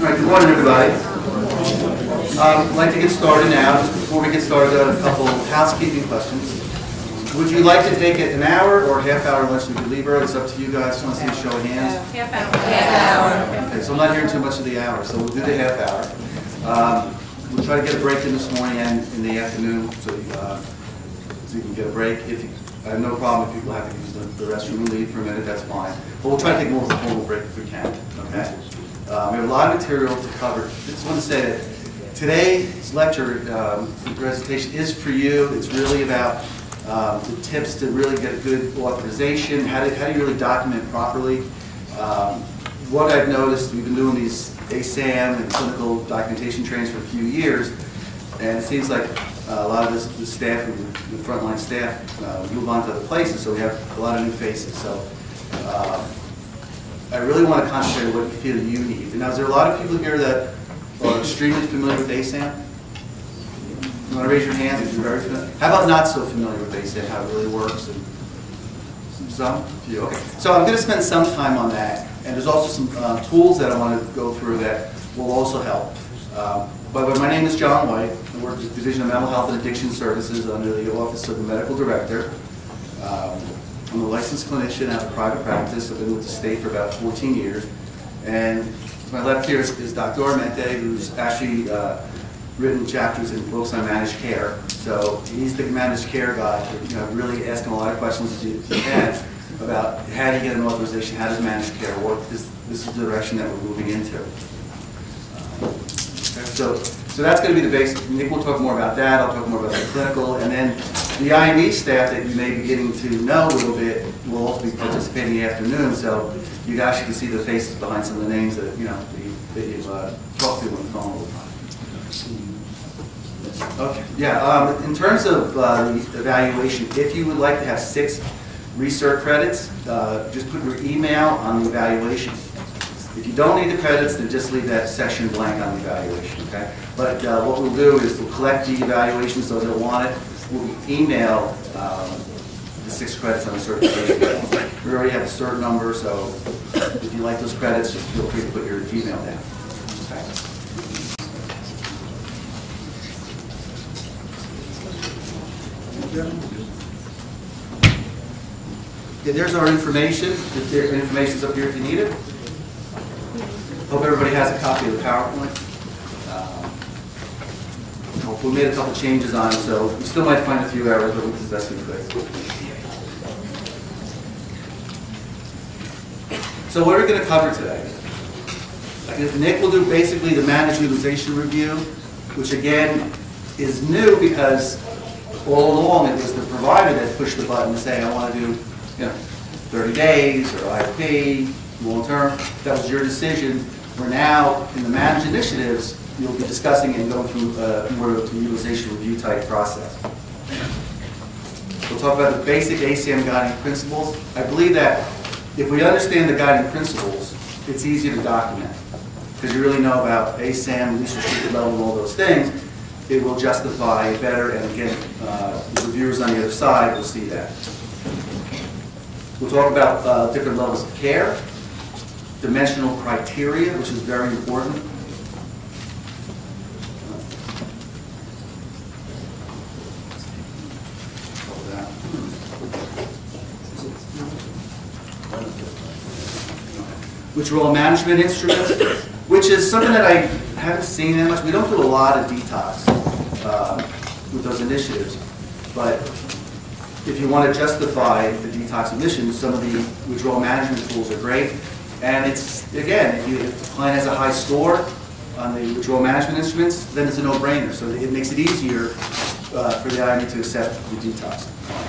All right, good morning, everybody. I'd like to get started now. Just before we get started, a couple of housekeeping questions. Would you like to take it an hour or a half hour lunch? We could leave early. It's up to you guys. I want to see a show of hands. Half hour. Half hour. Okay, so I'm not hearing too much of the hour, so we'll do the half hour. We'll try to get a break in this morning and in the afternoon, so you can get a break. I have no problem if people have to use the restroom and leave for a minute, that's fine. But we'll try to take more of a formal break if we can, okay? We have a lot of material to cover. I just want to say that today's lecture presentation is for you. It's really about the tips to really get a good authorization, how do you really document properly. What I've noticed, we've been doing these ASAM and clinical documentation trainings for a few years, and it seems like a lot of the staff, the frontline staff, move on to other places, so we have a lot of new faces. So I really want to concentrate on what you feel you need. Now, is there a lot of people here that are extremely familiar with ASAM? You want to raise your hand if you're very familiar? How about not so familiar with ASAM, how it really works? And some? Few, okay. So I'm going to spend some time on that, and there's also some tools that I want to go through that will also help. By the way, my name is John White. I work with the Division of Mental Health and Addiction Services under the Office of the Medical Director. I'm a licensed clinician out of private practice. I've been with the state for about 14 years. And to my left here is Dr. Armente, who's actually written chapters in books on managed care. So he's the managed care guy. Really asking a lot of questions if you can about how do you get an authorization, how does managed care work. This is the direction that we're moving into. So that's going to be the basic. Nick will talk more about that. I'll talk more about the clinical. And then the IME staff that you may be getting to know a little bit will also be participating in the afternoon. So you actually can see the faces behind some of the names that you've talked to on the phone all the time. Okay. Yeah. In terms of the evaluation, if you would like to have 6 research credits, just put your email on the evaluation. If you don't need the credits, then just leave that section blank on the evaluation, okay? But what we'll do is we'll collect the evaluations, those that want it. We'll email the 6 credits on the certification. We already have a cert number, so if you like those credits, just feel free to put your email down. Okay. Yeah, there's our information. The information's up here if you need it. Hope everybody has a copy of the PowerPoint. We made a couple changes on it, so we still might find a few errors, but we'll do the best we could. So what are we going to cover today? Nick will do basically the managed utilization review, which again is new because all along it was the provider that pushed the button to say, I want to do 30 days or IFP, long term. That was your decision. We're now in the managed initiatives, you'll be discussing and going through more of a utilization review type process. We'll talk about the basic ASAM guiding principles. I believe that if we understand the guiding principles, it's easier to document. Because you really know about ASAM, least restricted level, and all those things, it will justify better, and again, the reviewers on the other side will see that. We'll talk about different levels of care, dimensional criteria, which is very important. Which are all management instruments, which is something that I haven't seen that much. We don't do a lot of detox with those initiatives, but if you want to justify the detox emissions, some of the withdrawal management tools are great. And it's, again, if the client has a high score on the withdrawal management instruments, then it's a no-brainer. So it makes it easier for the IME to accept the detox.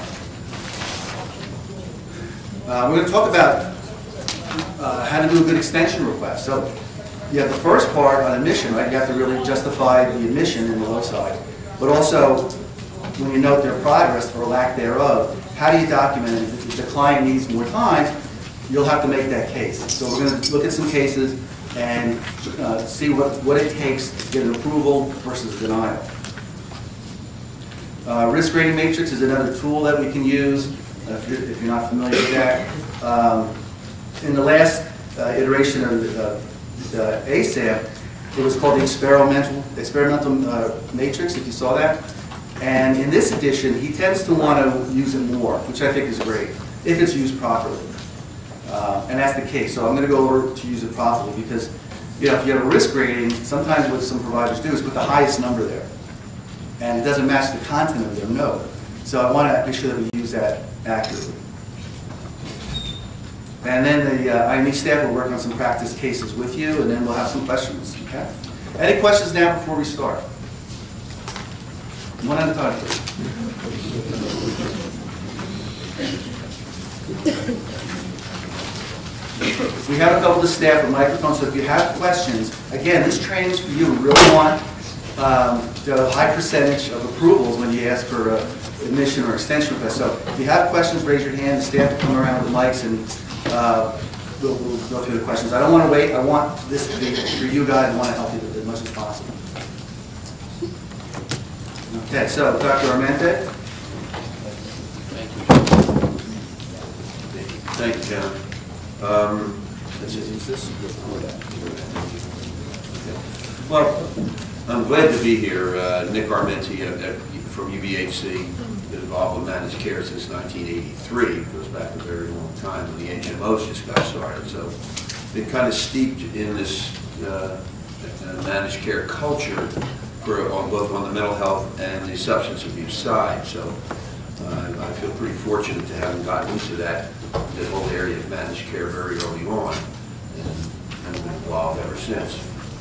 We're going to talk about how to do a good extension request. So you have the first part on admission, right? You have to really justify the admission in the low side. But also, when you note their progress or lack thereof, how do you document it? If the client needs more time, you'll have to make that case. So we're going to look at some cases and see what it takes to get an approval versus denial. Risk rating matrix is another tool that we can use if you're not familiar with that. In the last iteration of ASAM, It was called the experimental matrix, if you saw that. And in this edition, he tends to want to use it more, which I think is great, if it's used properly. And that's the case. So I'm going to go over to use it properly because, you know, if you have a risk rating, sometimes what some providers do is put the highest number there. And it doesn't match the content of their note. So I want to make sure that we use that accurately. And then the IME staff will work on some practice cases with you, and then we'll have some questions. Okay? Any questions now before we start? One at a time, please. We have a couple of staff with microphones, so if you have questions, again, this training is for you. We really want the high percentage of approvals when you ask for admission or extension request. So if you have questions, raise your hand. The staff will come around with mics and we'll go through the questions. I don't want to wait. I want this to be for you guys. I want to help you as much as possible. Okay, so Dr. Armente. Thank you, John. Let's just use this. Well, I'm glad to be here. Nick Armenti from UBHC, been involved with managed care since 1983. It goes back a very long time when the HMOs just got started. So been kind of steeped in this managed care culture on both on the mental health and the substance abuse side. So I feel pretty fortunate to have gotten into that whole area of managed care very early on, and have been involved ever since.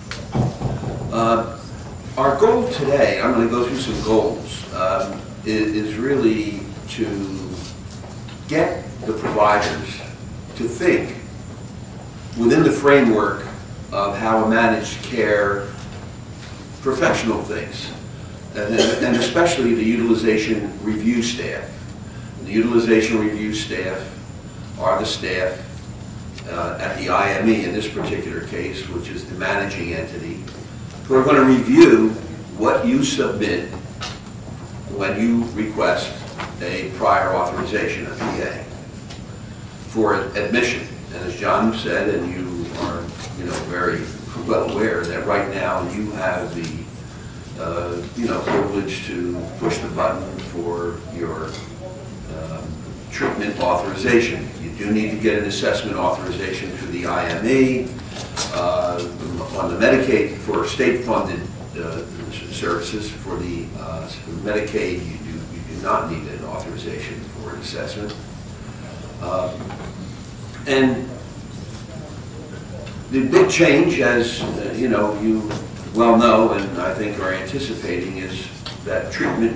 Our goal today, I'm going to go through some goals, is really to get the providers to think within the framework of how a managed care professional thinks, and especially the utilization review staff. The utilization review staff are the staff at the IME in this particular case, which is the managing entity, who are going to review what you submit when you request a prior authorization, a PA, for admission. And as John said, and you are very well aware that right now you have the privilege to push the button for your treatment authorization. You do need to get an assessment authorization through the IME. On the Medicaid, for state-funded services, for the Medicaid, you do not need an authorization for an assessment. And the big change, as you well know, and I think are anticipating, is that treatment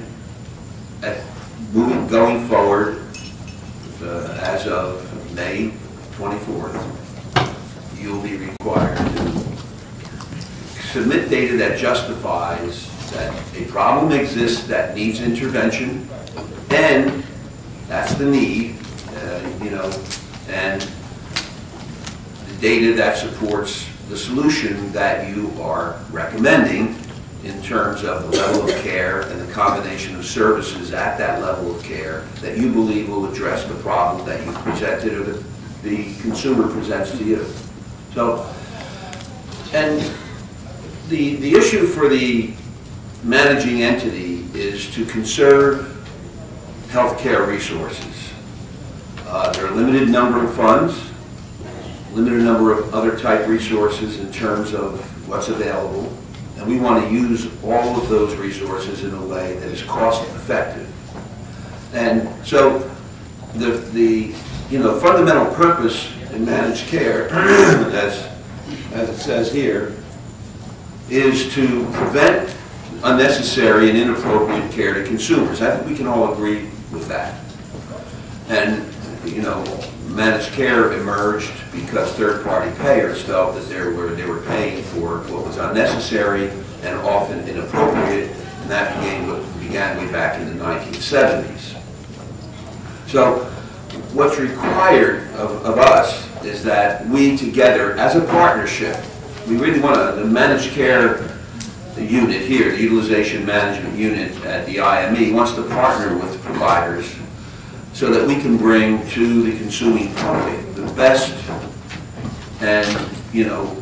going forward as of May 24th, you'll be required to submit data that justifies that a problem exists that needs intervention, and that's the need, and the data that supports the solution that you are recommending in terms of the level of care and the combination of services at that level of care that you believe will address the problem that you presented or the consumer presents to you. So, and the issue for the managing entity is to conserve healthcare resources. There are a limited number of funds, limited number of other type resources in terms of what's available, and we want to use all of those resources in a way that is cost effective. And so the fundamental purpose in managed care, as it says here, is to prevent unnecessary and inappropriate care to consumers. I think we can all agree with that. And managed care emerged because third-party payers felt that they were paying for what was unnecessary and often inappropriate, and that began way back in the 1970s. So what's required of us is that we together, as a partnership, we really want the managed care unit here, the utilization management unit at the IME, wants to partner with providers so that we can bring to the consuming public the best and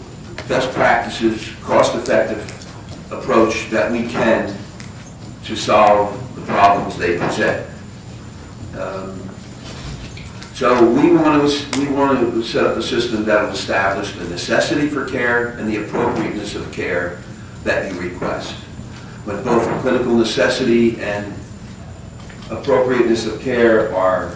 best practices, cost-effective approach that we can to solve the problems they present. So we want to set up a system that will establish the necessity for care and the appropriateness of care that you request. When both clinical necessity and appropriateness of care are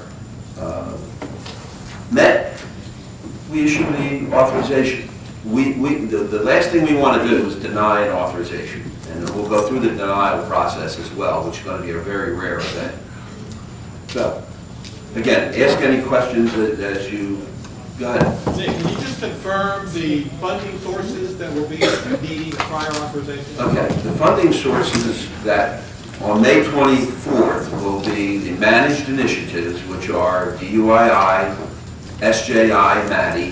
met, we issue the authorization. The last thing we want to do is deny an authorization. And we'll go through the denial process as well, which is going to be a very rare event. So, again, ask any questions as you go ahead. Nick, can you just confirm the funding sources that will be needing prior authorization? Okay, the funding sources that on May 24th will be the managed initiatives, which are DUII, SJI, MADI,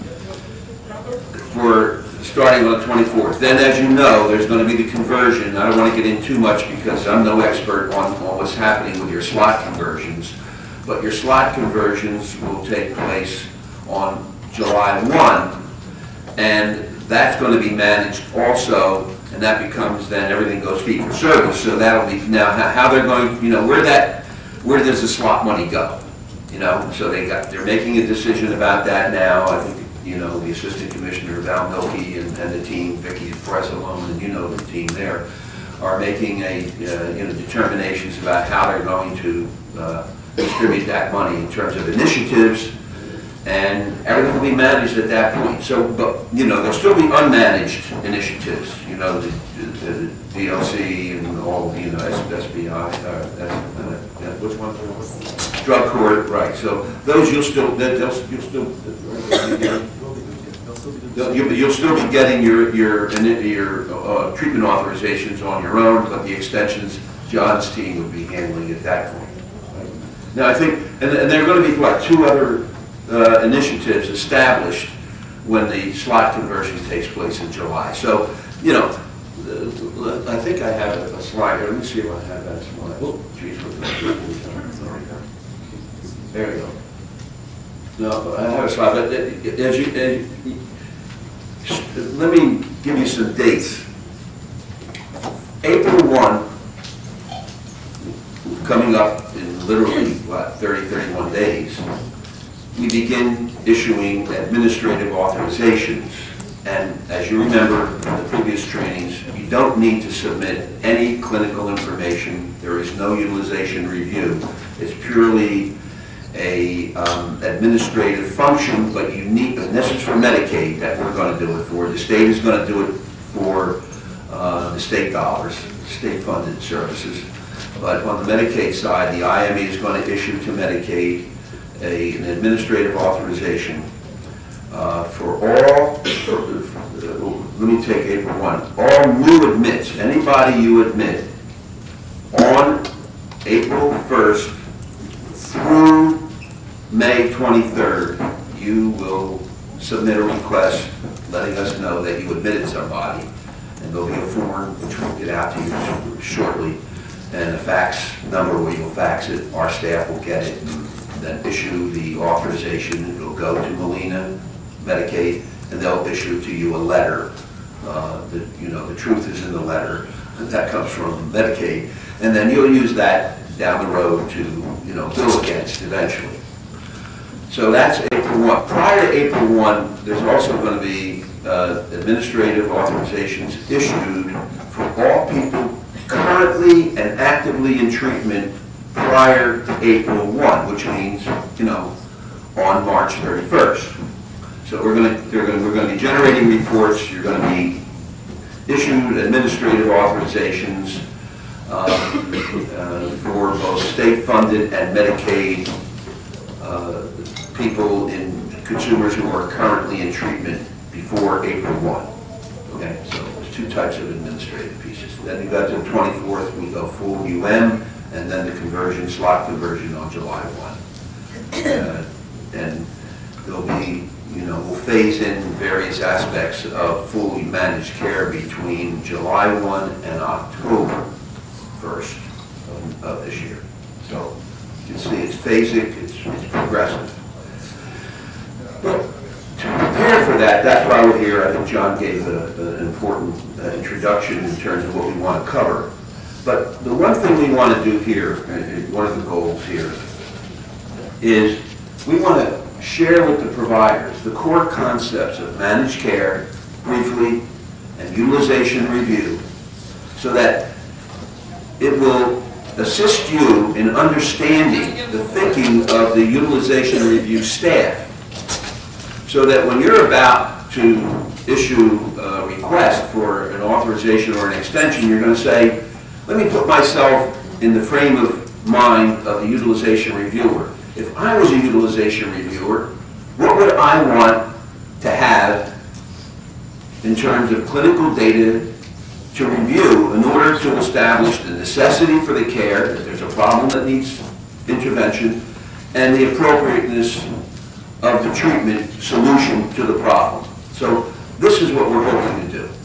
for starting on the 24th. Then, as you know, there's going to be the conversion. I don't want to get in too much because I'm no expert on what's happening with your slot conversions. But your slot conversions will take place on July 1, and that's going to be managed also, and that becomes then everything goes fee for service. So that'll be now how they're going. You know, where does the slot money go? You know, so they're making a decision about that now. I think, you know, the Assistant Commissioner, Val Milkey, and the team, Vicky Presalone, and you know the team there, are making determinations about how they're going to distribute that money in terms of initiatives, and everything will be managed at that point. So, but, you know, there'll still be unmanaged initiatives, you know, the DLC and all, you know, SBI, which one? Drug court, right. So those you'll still be getting your treatment authorizations on your own, but the extensions, John's team would be handling at that point. Now I think, and there are going to be what, 2 other initiatives established when the slot conversion takes place in July. So, you know, I think I have a slide here. Let me see if I have that slide. Oh, geez, there we go. No, I have a slide, but let me give you some dates. April 1, coming up in literally, what, 30, 31 days, we begin issuing administrative authorizations. And as you remember from the previous trainings, you don't need to submit any clinical information. There is no utilization review. It's purely a administrative function, but you need, and this is for Medicaid that we're going to do it for. The state is going to do it for the state dollars, state-funded services. But on the Medicaid side, the IME is going to issue to Medicaid an administrative authorization for all, let me take April 1, all new admits, anybody you admit on April 1st through May 23rd, you will submit a request letting us know that you admitted somebody, and there'll be a form which we'll get out to you shortly, and a fax number where you'll fax it. Our staff will get it and then issue the authorization. It'll go to Molina Medicaid, and they'll issue to you a letter. The truth is in the letter, and that comes from Medicaid, and then you'll use that down the road to, bill against eventually. So that's April 1. Prior to April 1, there's also going to be administrative authorizations issued for all people currently and actively in treatment prior to April 1, which means, on March 31st. So we're going to be generating reports. You're going to be issued administrative authorizations for both state-funded and Medicaid people consumers who are currently in treatment before April 1. Okay, so there's 2 types of administrative pieces. Then you got to the 24th, we go full UM, and then the conversion, slot conversion on July 1. And there'll be, we'll phase in various aspects of fully managed care between July 1 and October 1st of this year. So you can see it's phasic, it's progressive. But to prepare for that. That's why we're here. I think John gave an important introduction in terms of what we want to cover. But the one thing we want to do here, and one of the goals here, is we want to share with the providers the core concepts of managed care, briefly, and utilization review, so that it will assist you in understanding the thinking of the utilization review staff, so that when you're about to issue a request for an authorization or an extension, you're going to say, let me put myself in the frame of mind of the utilization reviewer. If I was a utilization reviewer, what would I want to have in terms of clinical data to review in order to establish the necessity for the care, if there's a problem that needs intervention, and the appropriateness of the treatment solution to the problem. So this is what we're hoping to do.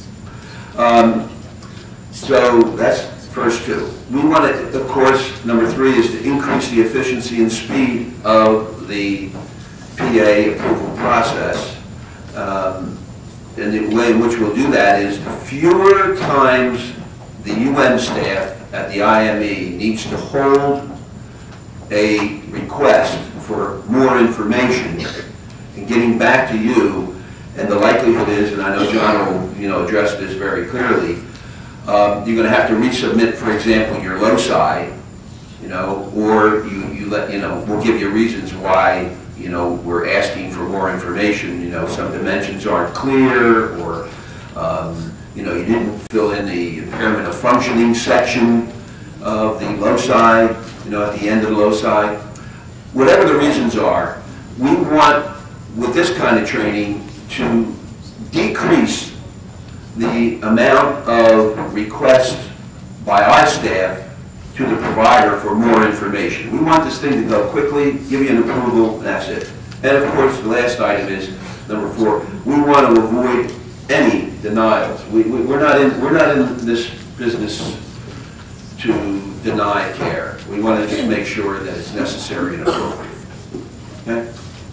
So that's first two. We want to, of course, number three is to increase the efficiency and speed of the PA approval process. And the way in which we'll do that is the fewer times the UM staff at the IME needs to hold a request for more information and getting back to you, and the likelihood is, and I know John will address this very clearly, you're going to have to resubmit, for example, your loci, or we'll give you reasons why we're asking for more information. Some dimensions aren't clear, or you didn't fill in the impairment of functioning section of the loci, at the end of the loci. Whatever the reasons are, we want, with this kind of training, to decrease the amount of requests by our staff to the provider for more information. We want this thing to go quickly, give you an approval, and that's it. And of course, the last item is number 4. We want to avoid any denials. We're not in this business to deny care. We want to just make sure that it's necessary and appropriate. Okay?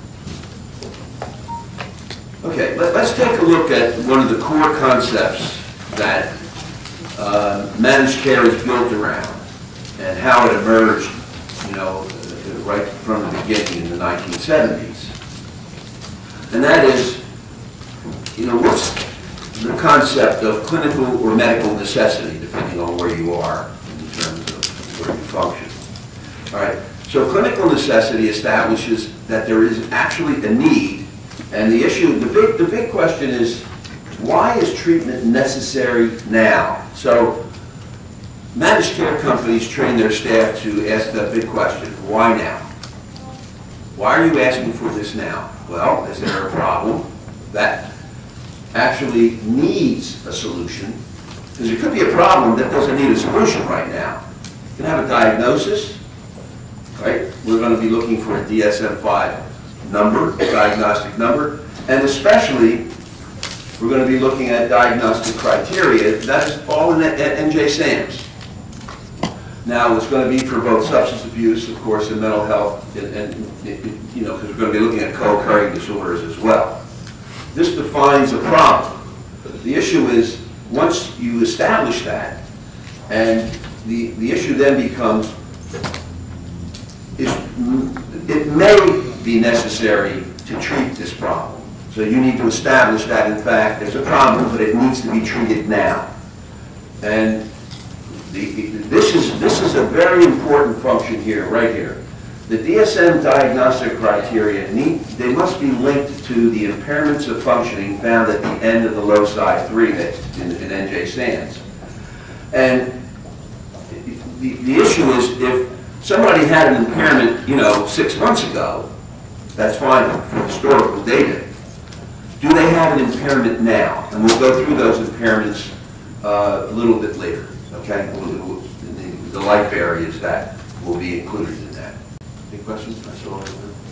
Okay, let's take a look at one of the core concepts that managed care is built around, and how it emerged, right from the beginning in the 1970s. And that is, what's the concept of clinical or medical necessity, depending on where you are in terms of where you function. All right, so clinical necessity establishes that there is actually a need, and the issue, the big question is, why is treatment necessary now? So managed care companies train their staff to ask that big question, why now? Why are you asking for this now? Well, is there a problem that actually needs a solution? Because it could be a problem that doesn't need a solution right now. You can have a diagnosis, right? We're going to be looking for a DSM-5 number, a diagnostic number, and especially we're going to be looking at diagnostic criteria. That is all in NJ-SAMS. Now, it's going to be for both substance abuse, of course, and mental health, and because we're going to be looking at co-occurring disorders as well. This defines a problem. The issue is, once you establish that, and the issue then becomes, it may be necessary to treat this problem. So you need to establish that, in fact, there's a problem, but it needs to be treated now. And this is a very important function here, right here. The DSM diagnostic criteria they must be linked to the impairments of functioning found at the end of the loci 3 that's in NJ-SAMS. And the issue is, if somebody had an impairment, 6 months ago, that's fine for historical data. Do they have an impairment now? And we'll go through those impairments a little bit later. Okay, the life areas that will be included in that. Any questions? That's all.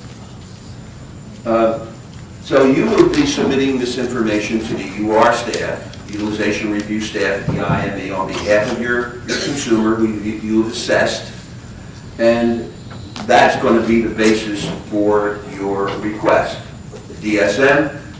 So you will be submitting this information to the UR staff, utilization review staff at the IME, on behalf of your consumer who you've assessed, and that's going to be the basis for your request. The DSM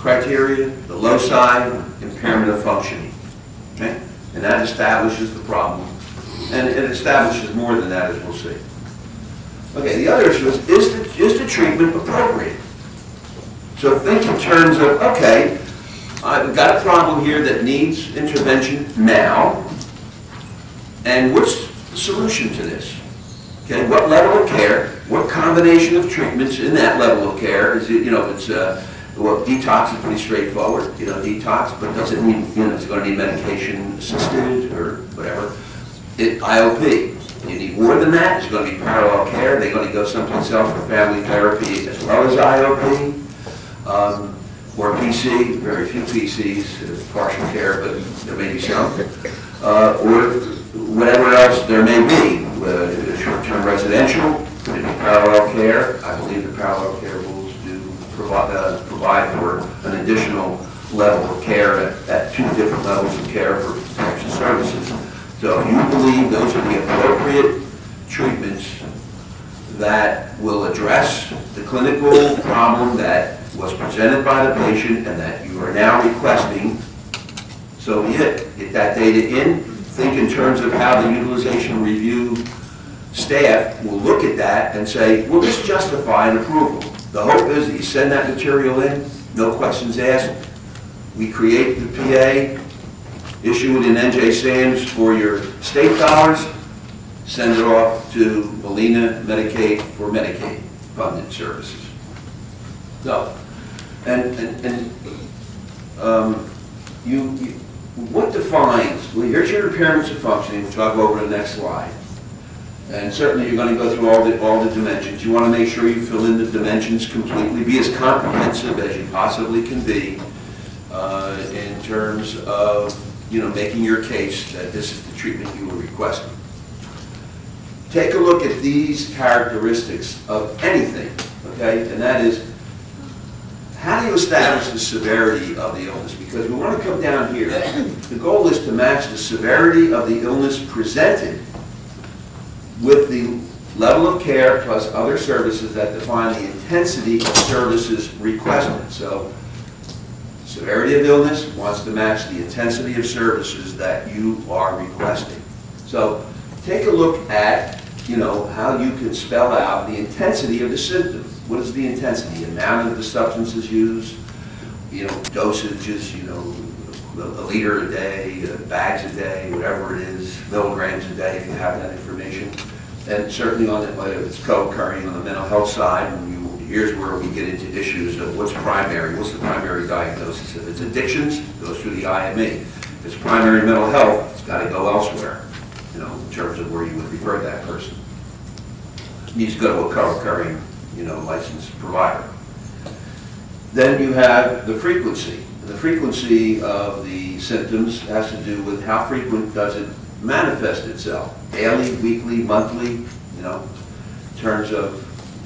criteria, the loci, impairment of functioning. Okay? And that establishes the problem. And it establishes more than that, as we'll see. Okay, the other issue is the treatment appropriate? So think in terms of, okay, I've got a problem here that needs intervention now, and what's the solution to this? Okay, what level of care, what combination of treatments in that level of care? Is it, you know, it's, well, detox is pretty straightforward, you know, detox, but does it need, you know, is it going to need medication assisted or whatever? IOP. You need more than that. It's going to be parallel care. They're going to go someplace else for family therapy as well as IOP. Or PC, very few PCs, partial care, but there may be some. Or whatever else there may be. Short-term residential, could it be parallel care? I believe the parallel care rules do provide for an additional level of care at two different levels of care for protection services. So if you believe those are the appropriate treatments that will address the clinical problem that was presented by the patient and that you are now requesting, so be it. Get that data in. Think in terms of how the utilization review staff will look at that and say, will this justify an approval? The hope is that you send that material in, no questions asked. We create the PA, issue it in NJ SAMS for your state dollars, send it off to Molina Medicaid for Medicaid funded services. So, what defines, well, here's your impairments of functioning, which I'll go over in the next slide. And certainly you're going to go through all the dimensions. You want to make sure you fill in the dimensions completely, be as comprehensive as you possibly can be in terms of, you know, making your case that this is the treatment you were requesting. Take a look at these characteristics of anything, okay? And that is, how do you establish the severity of the illness? Because we want to come down here. The goal is to match the severity of the illness presented with the level of care plus other services that define the intensity of services requested. So, severity of illness wants to match the intensity of services that you are requesting. So, take a look at, you know, how you can spell out the intensity of the symptom. What is the intensity? Amount of the substances used, you know, dosages, you know, a liter a day, bags a day, whatever it is, milligrams a day if you have that information. And certainly on it, whether it's co-occurring on the mental health side, here's where we get into issues of what's primary, what's the primary diagnosis. If it's addictions, it goes through the IME. If it's primary mental health, it's got to go elsewhere, you know, in terms of where you would refer that person. It needs to go to a co-occurring, you know, licensed provider. Then you have the frequency. And the frequency of the symptoms has to do with how frequent does it manifest itself. Daily, weekly, monthly, you know, in terms of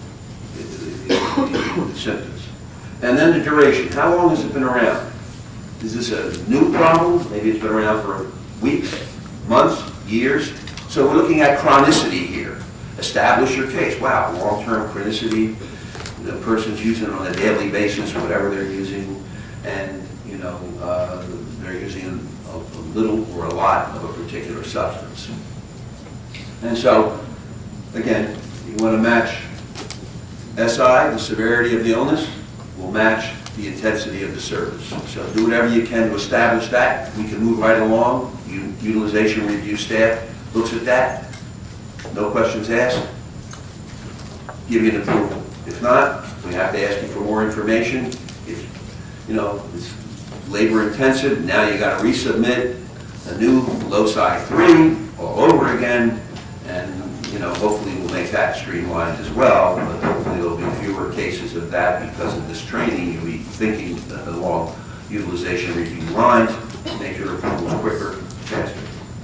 the symptoms. And then the duration. How long has it been around? Is this a new problem? Maybe it's been around for weeks, months, years. So we're looking at chronicity here. Establish your case. Wow, long-term chronicity. The person's using it on a daily basis, whatever they're using, and you know they're using a little or a lot of a particular substance. And so, again, you want to match SI, the severity of the illness, will match the intensity of the service. So do whatever you can to establish that. We can move right along. Utilization review staff looks at that. No questions asked. Give you an approval. If not, we have to ask you for more information. If, you know, it's labor intensive, now you got to resubmit a new loci 3 all over again, and you know, hopefully we'll make that streamlined as well, but hopefully there'll be fewer cases of that because of this training. You'll be thinking along utilization review lines, make your approvals quicker, faster.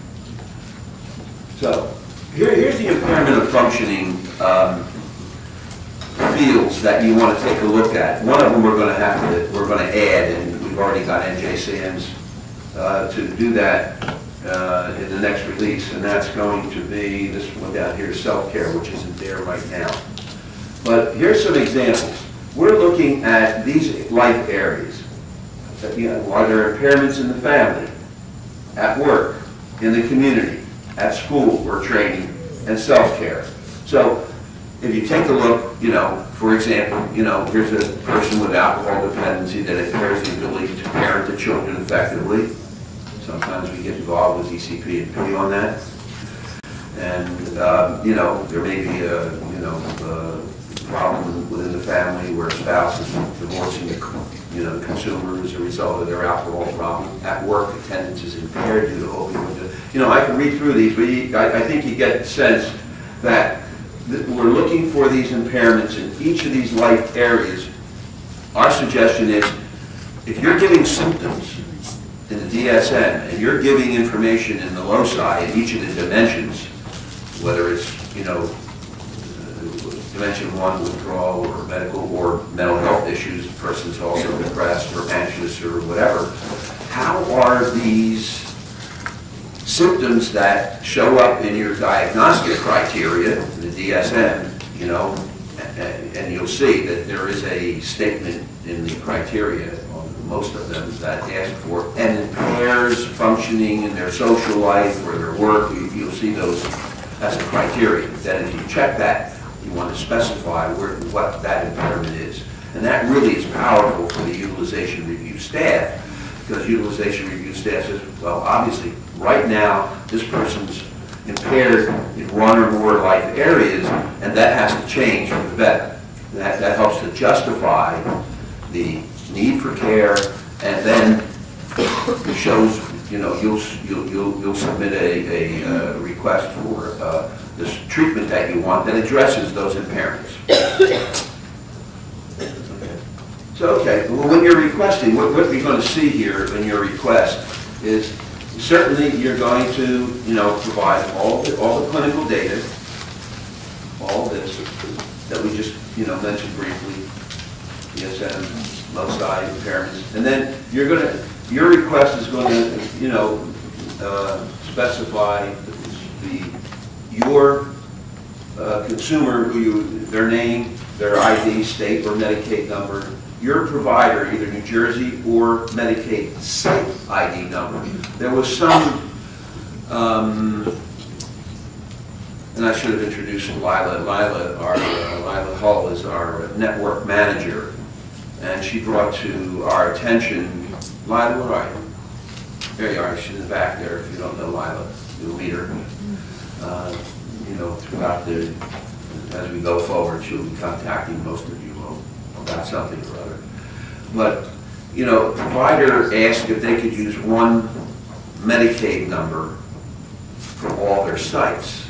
So, here's the impairment of functioning fields that you want to take a look at. One of them we're going to add, and we've already got NJ SAMS to do that in the next release, and that's going to be this one down here, self-care, which isn't there right now. But here's some examples. We're looking at these life areas. Are there impairments in the family, at work, in the community, at school or training, and self-care? So if you take a look, for example, here's a person with alcohol dependency that impairs the ability to parent the children effectively. Sometimes we get involved with ECP and P on that. And, there may be a problem within the family where a spouse is divorcing the consumer as a result of their alcohol problem. At work, attendance is impaired due to opioid. I can read through these, but I think you get the sense that we're looking for these impairments in each of these life areas. Our suggestion is, if you're giving symptoms in the DSM and you're giving information in the loci in each of the dimensions, whether it's, Dimension 1 withdrawal or medical or mental health issues, the person's also depressed or anxious or whatever, how are these symptoms that show up in your diagnostic criteria, the DSM, and you'll see that there is a statement in the criteria on most of them that ask for and impairs functioning in their social life or their work. You'll see those as a criteria. Then if you check that, you want to specify what that impairment is. And that really is powerful for the utilization review staff, because utilization review staff says, well, obviously, right now, this person's impaired in one or more life areas, and that has to change for the better. That helps to justify the need for care, and then it shows, you'll submit a request for this treatment that you want that addresses those impairments. So, well, when you're requesting, what you're going to see here in your request is certainly you're going to, provide all the clinical data, all this that we just, mentioned briefly, DSM, loci, impairments, and then your request is going to, specify your consumer, their name, their ID, state or Medicaid number, your provider, either New Jersey or Medicaid site ID number. There was some, and I should have introduced Lila. Lila Hull is our network manager, and she brought to our attention, Lila, where are you? There you are, she's in the back there, if you don't know Lila, you'll meet her. Throughout as we go forward, she'll be contacting most of you about something or other. But, provider asked if they could use one Medicaid number for all their sites.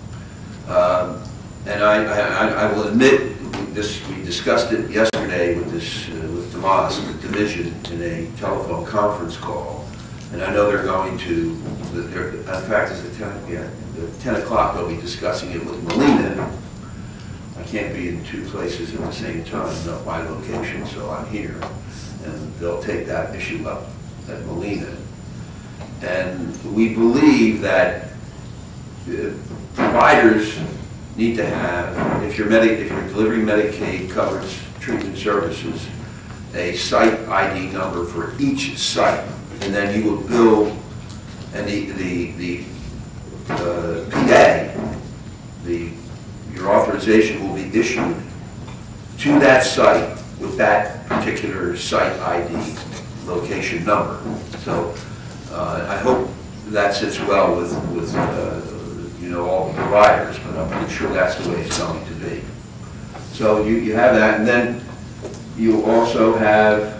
And I will admit, we discussed it yesterday with Tomas, the division, in a telephone conference call. And I know they're going to, in fact, it's at 10 o'clock they'll be discussing it with Molina. I can't be in two places at the same time, not my location, so I'm here. And they'll take that issue up at Molina. And we believe that providers need to have, if you're delivering Medicaid coverage treatment services, a site ID number for each site. And then you will bill, and the PA, your authorization will be issued to that site with that particular site ID location number. So I hope that sits well with all the providers, but I'm pretty sure that's the way it's going to be. So you have that, and then you also have,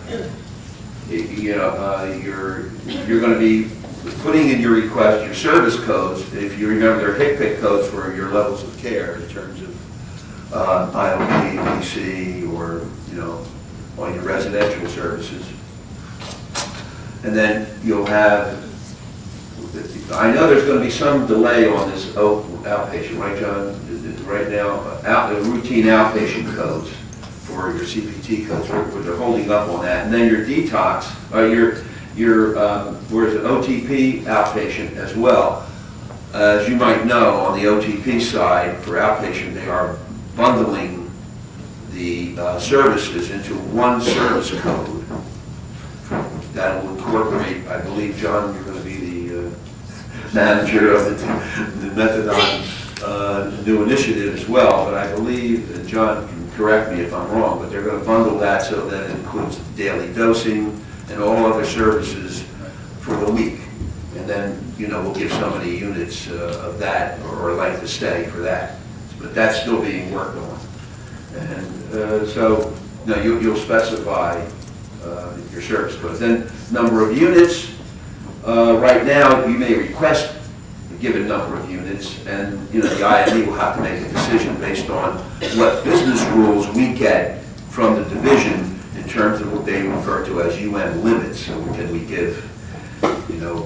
you're going to be putting in your request your service codes. If you remember, they're HCPCS codes for your levels of care in terms of IOP, PC, or on your residential services. And then you'll have, I know there's going to be some delay on this outpatient, right, John? Right now, the routine outpatient codes for your CPT codes, they're holding up on that. And then your detox, where's it, OTP outpatient as well. As you might know, on the OTP side, for outpatient, they are bundling the services into one service code that will incorporate, I believe, John, you're going to be the manager of the methadone new initiative as well, but I believe, and John can correct me if I'm wrong, but they're going to bundle that so that it includes daily dosing and all other services for the week. And then, you know, we'll give somebody units of that or length of stay for that. But that's still being worked on. And so, you know, you'll specify your service codes. Then, number of units. Right now, you may request a given number of units, and, you know, the IME will have to make a decision based on what business rules we get from the division in terms of what they refer to as UN limits. So can we give, you know,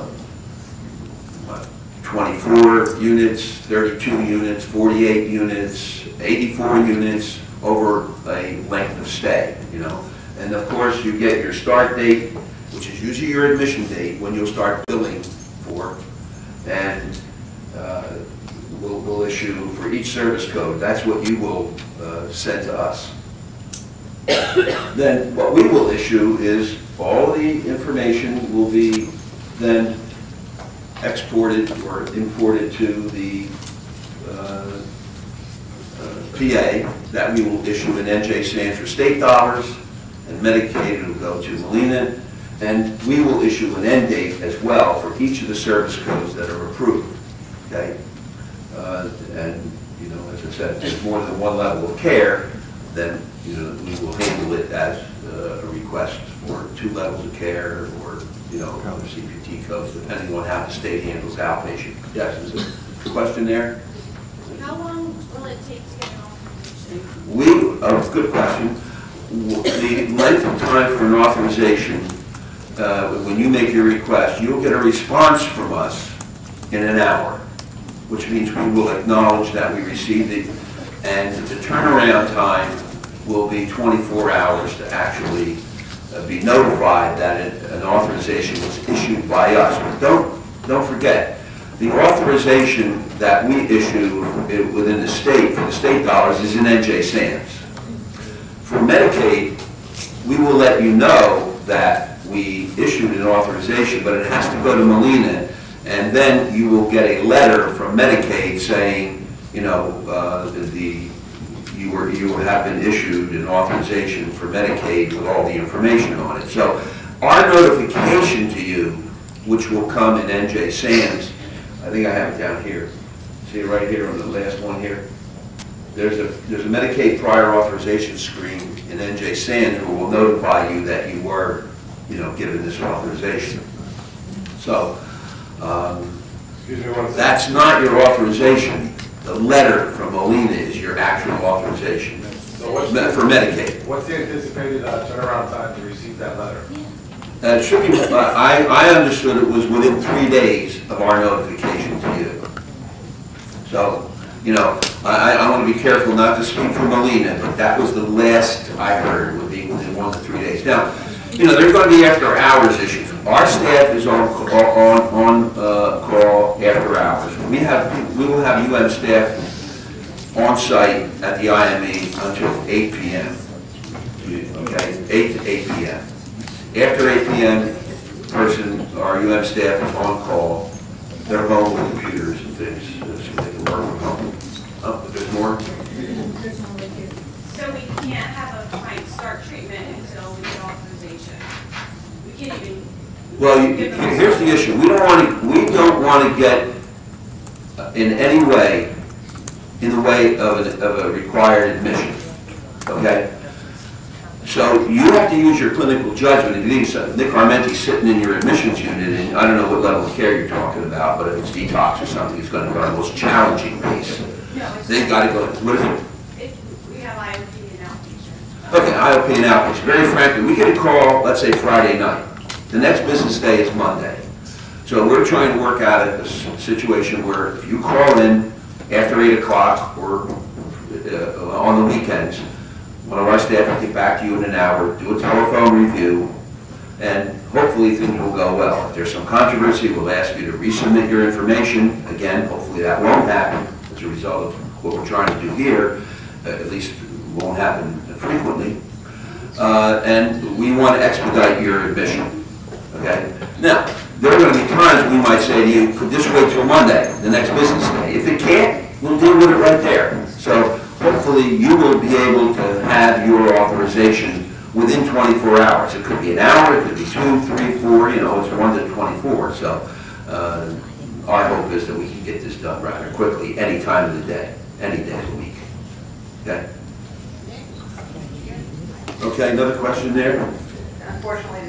24 units, 32 units, 48 units, 84 units over a length of stay, you know. And of course, you get your start date, which is usually your admission date when you'll start billing for, and we'll issue for each service code. That's what you will send to us. Then what we will issue is all the information will be then exported or imported to the PA that we will issue in NJ Sands for state dollars, and Medicaid will go to Molina, and we will issue an end date as well for each of the service codes that are approved. Okay, and you know, as I said, if there's more than one level of care, then you know we will handle it as a request for 2 levels of care, or you know, other CPT codes, depending on how the state handles outpatient. Yes, is there a question there? How long will it take to get an authorization? Good question. The length of time for an authorization, when you make your request, you'll get a response from us in an hour, which means we will acknowledge that we received it, and the turnaround time will be 24 hours to actually be notified that an authorization was issued by us. But don't forget, the authorization that we issue within the state, for the state dollars, is in NJ Sands. For Medicaid, we will let you know that we issued an authorization, but it has to go to Molina, and then you will get a letter from Medicaid saying, you know, you have been issued an authorization for Medicaid with all the information on it. So our notification to you, which will come in NJ Sands, I think I have it down here. See it right here on the last one here? There's a Medicaid prior authorization screen in NJ Sands who will notify you that you were, you know, given this authorization. So that's not your authorization. The letter from Molina is your actual authorization for Medicaid. What's the anticipated turnaround time to receive that letter? It should be, I understood it was within 3 days of our notification to you. So, you know, I want to be careful not to speak for Molina, but that was the last I heard, would be within 1 to 3 days. Now, you know, there's going to be after hours issues. Our staff is on call after hours. We will have UM staff on site at the IME until 8 p.m. Okay, 8 to 8 p.m. After 8 p.m., our UM staff is on call. They're home with computers and things, so they can work from home. Oh, but there's more? So we can't have a client start treatment until we get authorization. We can't even. Well, here's the issue. We don't want to get in any way in the way of a required admission. Okay. So you have to use your clinical judgment. If you think Nick Armenti's sitting in your admissions unit, and I don't know what level of care you're talking about, but if it's detox or something, it's going to go to the most challenging piece. No, They've got to go. What is it? We have IOP and outpatient. Okay, IOP and outpatient. Very frankly, we get a call, let's say Friday night. The next business day is Monday. So we're trying to work out a situation where if you call in after 8 o'clock or on the weekends, one of our staff will get back to you in an hour, do a telephone review, and hopefully things will go well. If there's some controversy, we'll ask you to resubmit your information. Again, hopefully that won't happen as a result of what we're trying to do here. At least it won't happen frequently. And we want to expedite your admission. okay? Now, there are going to be times we might say to you, could this wait till Monday, the next business day? If it can't, we'll deal with it right there. So hopefully you will be able to have your authorization within 24 hours. It could be an hour, it could be 2, 3, 4, you know, it's 1 to 24. So our hope is that we can get this done rather quickly, any time of the day, any day of the week. Okay? Okay, another question there? Unfortunately,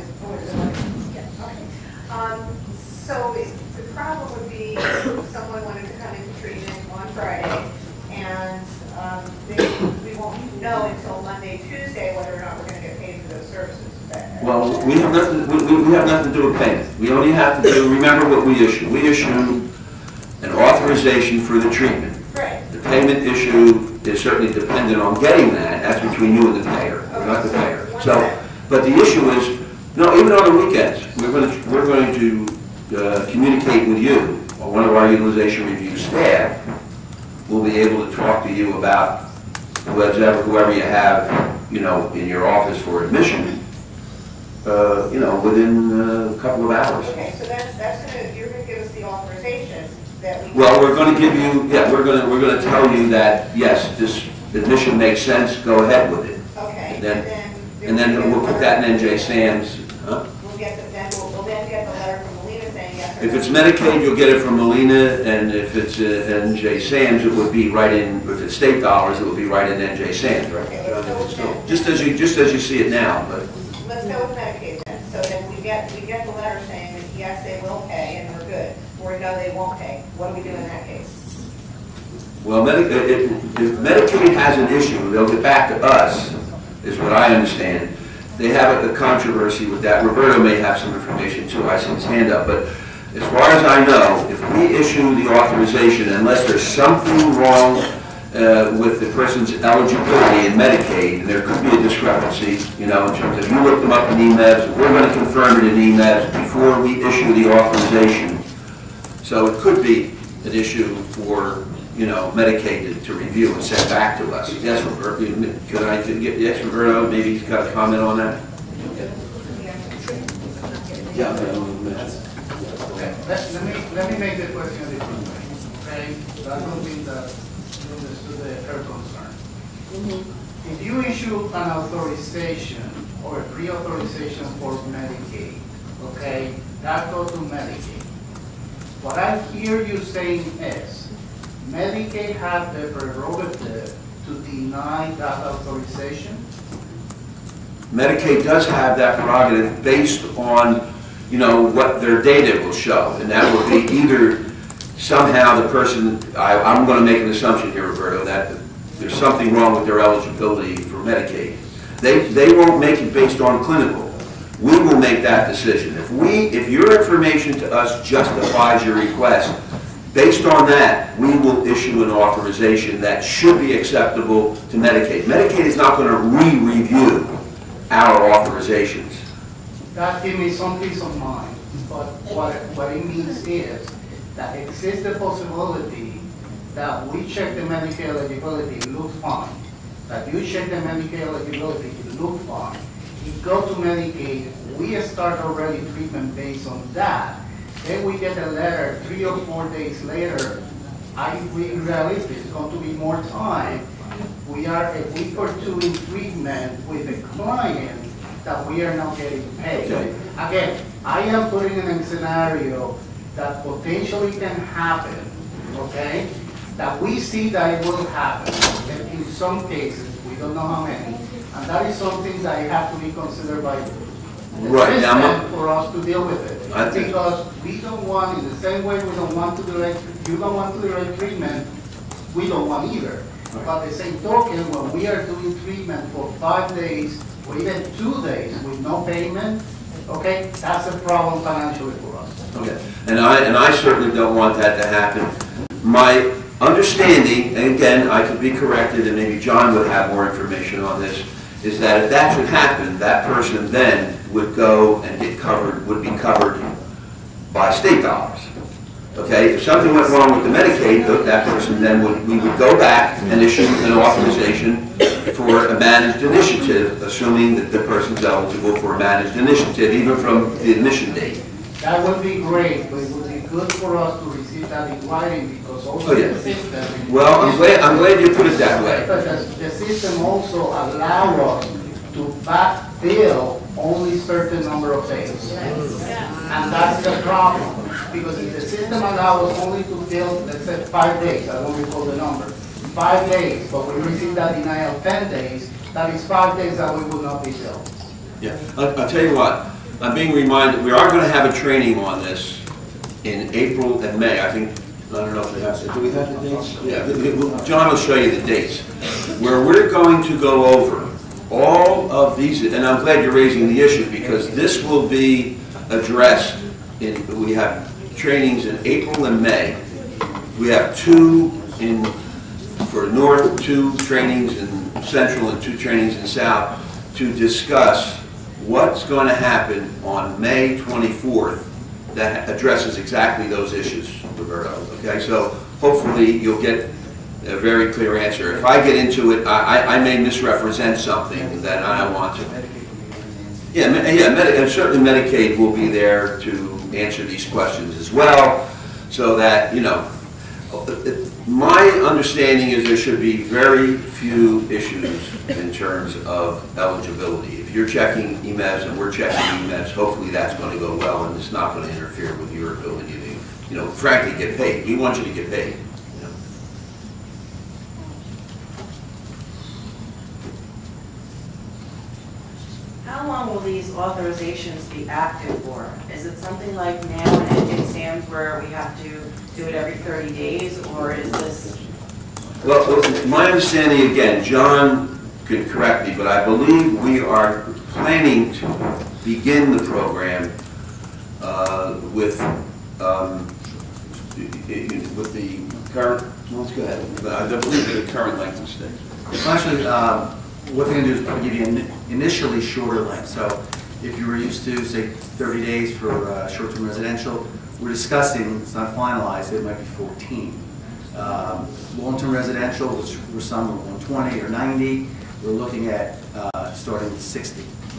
so the problem would be if someone wanted to come into treatment on Friday, and we won't know until Monday, Tuesday, whether or not we're going to get paid for those services. Well, we have nothing. We have nothing to do with payment. We only have to do. Remember what we issue. We issue an authorization for the treatment. Right. The payment issue is certainly dependent on getting that. That's between you and the payer. We're not the payer. So, but the issue is, no, even on the weekends, we're going to communicate with you, or one of our utilization review staff will be able to talk to you about whoever you have, you know, in your office for admission, you know, within a couple of hours. Okay, so you're going to give us the authorization that we. Well, we're going to give you, yeah, we're going to tell you that yes, this admission makes sense. Go ahead with it. Okay. And then we'll put that in NJ Sam's. Huh? We'll then get the letter from Melina saying yes or If no. it's Medicaid, you'll get it from Melina, and if it's NJ Sam's, it would be right in. If it's state dollars, it would be right in NJ Sam's, right? Okay, let's go with that. Just as you see it now, but. Let's go with Medicaid then. So then we get the letter saying that yes, they will pay and we're good, or no, they won't pay. What do we do in that case? Well, if Medicaid has an issue, they'll get back to us, is what I understand. They have a controversy with that. Roberto may have some information too. I see his hand up. But as far as I know, if we issue the authorization, unless there's something wrong with the person's eligibility in Medicaid, and there could be a discrepancy, you know, in terms of you look them up in EMEBS, we're going to confirm it in EMEBS before we issue the authorization. So it could be an issue for, you know, Medicaid to review and send back to us. Yes, Roberto, could I get, yes, Roberto, maybe he's got a comment on that? Yeah. Okay, let me make the question a different way. Okay, that will be her concern. If you issue an authorization or a pre-authorization for Medicaid, okay, that goes to Medicaid. What I hear you saying is, Medicaid have the prerogative to deny that authorization? Medicaid does have that prerogative based on, you know, what their data will show. And that will be either somehow the person, I'm going to make an assumption here, Roberto, that there's something wrong with their eligibility for Medicaid. They won't make it based on clinical. We will make that decision. If your information to us justifies your request, based on that, we will issue an authorization that should be acceptable to Medicaid. Medicaid is not going to re-review our authorizations. That gives me some peace of mind, but what it means is that exists the possibility that we check the Medicare eligibility, it looks fine. That you check the Medicare eligibility, it looks fine. You go to Medicaid, we start already treatment based on that. Then we get a letter 3 or 4 days later. In reality, it's going to be more time. We are a week or 2 in treatment with a client that we are not getting paid. Okay. Again, I am putting in a scenario that potentially can happen, okay? That we see that it will happen. And in some cases, we don't know how many. And that is something that have to be considered by the Right, system for us to deal with it. I think- Because we don't want, in the same way we don't want to direct, you don't want to direct treatment, we don't want either. Right. But the same token, when we are doing treatment for 5 days or even 2 days with no payment, okay, that's a problem financially for us. Okay, and I certainly don't want that to happen. My understanding, and again, I could be corrected, and maybe John would have more information on this, is that if that should happen, that person then would go and get covered, would be covered by state dollars. Okay, if something went wrong with the Medicaid, that person then we would go back and issue an authorization for a managed initiative, assuming that the person's eligible for a managed initiative, even from the admission date. That would be great, but it would be good for us to receive that in writing because also Oh, yeah. the system. Well, I'm glad you put it that way. Because the system also allow us to back bill only certain number of days. And that's the problem, because if the system allows us only to bill, let's say 5 days, I don't recall the number, 5 days, but we receive that denial 10 days, that is 5 days that we will not be billed. Yeah, I'll tell you what, I'm being reminded, we are going to have a training on this in April and May. I think, I don't know if we have, do we have the dates? Yeah, John will show you the dates, where we're going to go over all of these, and I'm glad you're raising the issue because this will be addressed we have trainings in April and May. We have 2 for North, 2 trainings in Central, and 2 trainings in South to discuss what's going to happen on May 24th that addresses exactly those issues, Roberto. Okay, so hopefully you'll get a very clear answer. If I get into it, I may misrepresent something that I don't want to. Yeah, and certainly Medicaid will be there to answer these questions as well, so that, you know, my understanding is there should be very few issues in terms of eligibility. If you're checking EMES and we're checking EMES, hopefully that's going to go well and it's not going to interfere with your ability to, you know, frankly, get paid. We want you to get paid. How long will these authorizations be active for? Is it something like now and it stands where we have to do it every 30 days, or is this? Well, my understanding, again, John could correct me, but I believe we are planning to begin the program with the current, let's go ahead, I believe the current length of stay. Actually, what they're going to do is give you an initially shorter length. So if you were used to, say, 30 days for short-term residential, we're discussing, it's not finalized, it might be 14. Long-term residential, which were some are 120 or 90, we're looking at starting with 60.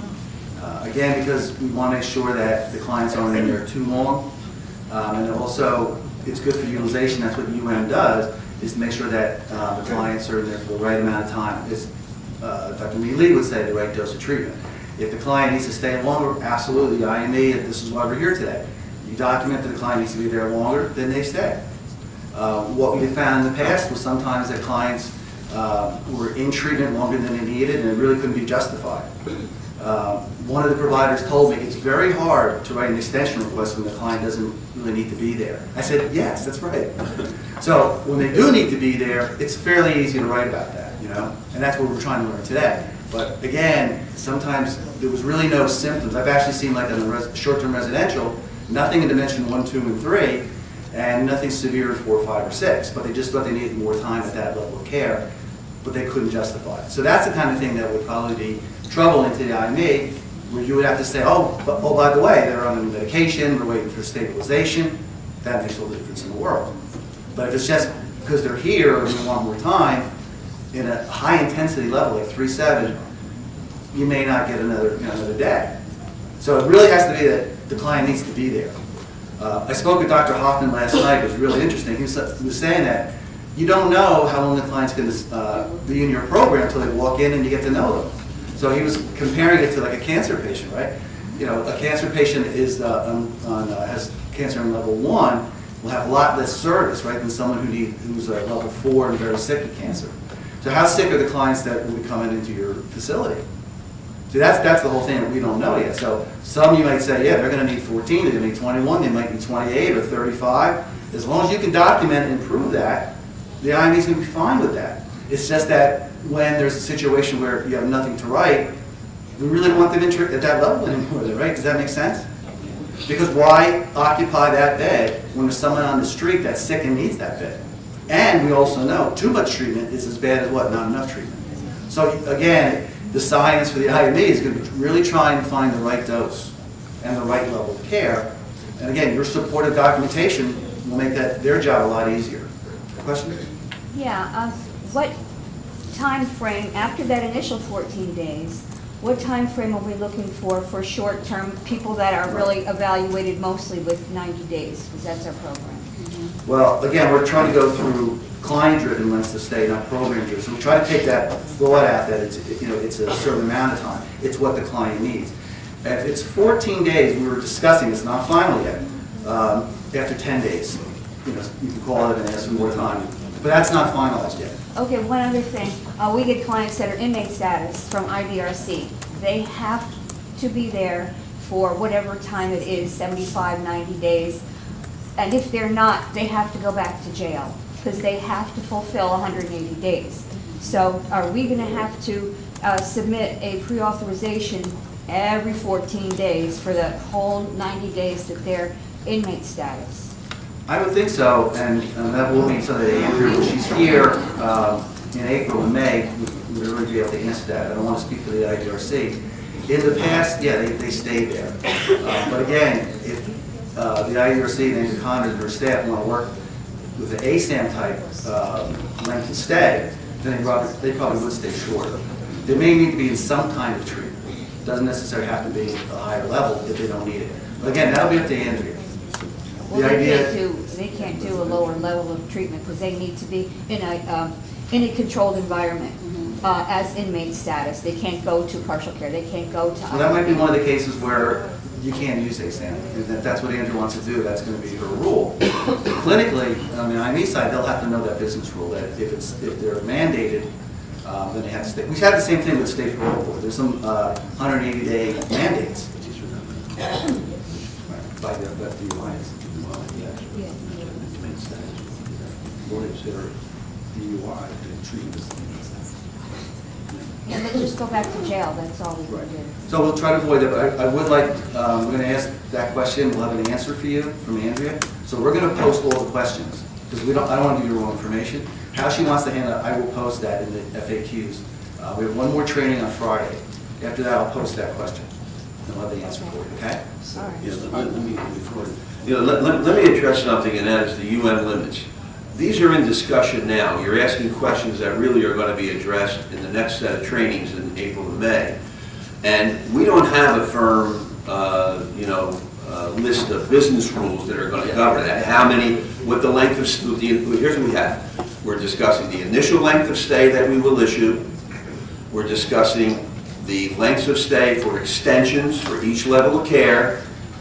Again, because we want to make sure that the clients aren't in there too long. And also, it's good for utilization. That's what UM does, is to make sure that the clients are in there for the right amount of time. It's, Dr. Lee would say the right dose of treatment. If the client needs to stay longer, absolutely, IME, this is why we're here today. You document that the client needs to be there longer, then they stay. What we found in the past was sometimes that clients were in treatment longer than they needed and it really couldn't be justified. One of the providers told me it's very hard to write an extension request when the client doesn't really need to be there. I said, yes, that's right. So when they do need to be there, it's fairly easy to write about that, you know, and that's what we're trying to learn today. But again, sometimes there was really no symptoms. I've actually seen, like on the short-term residential, nothing in dimension 1, 2, and 3, and nothing severe in 4, 5, or 6, but they just thought they needed more time at that level of care, but they couldn't justify it. So that's the kind of thing that would probably be trouble into the IME, where you would have to say, oh, by the way, they're on medication, we're waiting for stabilization. That makes all the difference in the world. But if it's just because they're here and we want more time, in a high intensity level, like 3-7, you may not get another day. So it really has to be that the client needs to be there. I spoke with Dr. Hoffman last night. It was really interesting. He was saying that you don't know how long the client's going to be in your program until they walk in and you get to know them. So he was comparing it to like a cancer patient, right? You know, a cancer patient is has cancer on level 1 will have a lot less service, right, than someone who's level 4 and very sick of cancer. So how sick are the clients that will be coming into your facility? See, that's the whole thing that we don't know yet. So some you might say, yeah, they're going to need 14, they're going to need 21, they might need 28 or 35. As long as you can document and prove that, the IME is going to be fine with that. It's just that when there's a situation where you have nothing to write, we really want them at that level anymore, right? Does that make sense? Because why occupy that bed when there's someone on the street that's sick and needs that bed? And we also know too much treatment is as bad as what? Not enough treatment. So again, the science for the IME is going to be really trying to find the right dose and the right level of care. And again, your supportive documentation will make their job a lot easier. Question? Yeah. What time frame, after that initial 14 days, what time frame are we looking for short-term people that are really evaluated mostly with 90 days? Because that's our program. Well, again, we're trying to go through client-driven lengths of stay, not program-driven. So we try to take that thought out that it's a certain amount of time. It's what the client needs. If it's 14 days, we were discussing, it's not final yet. After 10 days, you can call it and ask for more time. But that's not finalized yet. Okay, one other thing. We get clients that are inmate status from IDRC. They have to be there for whatever time it is, 75, 90 days. And if they're not, they have to go back to jail because they have to fulfill 180 days. So are we going to have to submit a pre-authorization every 14 days for the whole 90 days that they're inmate status? I would think so, and that will be something that Andrea, when she's here in April and May, we're going to be able to answer that. I don't want to speak for the IDRC. In the past, yeah, they stayed there. But again, if the IDRC and the Congress and their staff want to work with the ASAM type length of stay, then they probably would stay shorter. They may need to be in some kind of treatment. It doesn't necessarily have to be a higher level if they don't need it. But again, that'll be up to Andrea. Well, they can't do a lower level of treatment because they need to be in a controlled environment as inmate status. They can't go to partial care. They can't go to. Well, that might be one of the cases where you can't use ASAM. If that's what Andrea wants to do, that's going to be her rule. Clinically, on the IME side, they'll have to know that business rule that if they're mandated, then they have to stay. We've had the same thing with state parole board. There's some 180-day mandates by the DUIs. What is their DUI and treatment? Yeah, they just go back to jail. That's all we can do. So we'll try to avoid that, but I would like, we're going to ask that question. We'll have an answer for you from Andrea. So we're going to post all the questions because I don't want to give you the wrong information. How she wants to handle it, I will post that in the FAQs. We have one more training on Friday. After that, I'll post that question. And we'll have the answer for you, okay? Sorry. Yeah, let me address something, and that is the UN limits. These are in discussion now. You're asking questions that really are going to be addressed in the next set of trainings in April and May. And we don't have a firm, list of business rules that are going to cover that. How many, what the length of, here's what we have. We're discussing the initial length of stay that we will issue. We're discussing the lengths of stay for extensions for each level of care.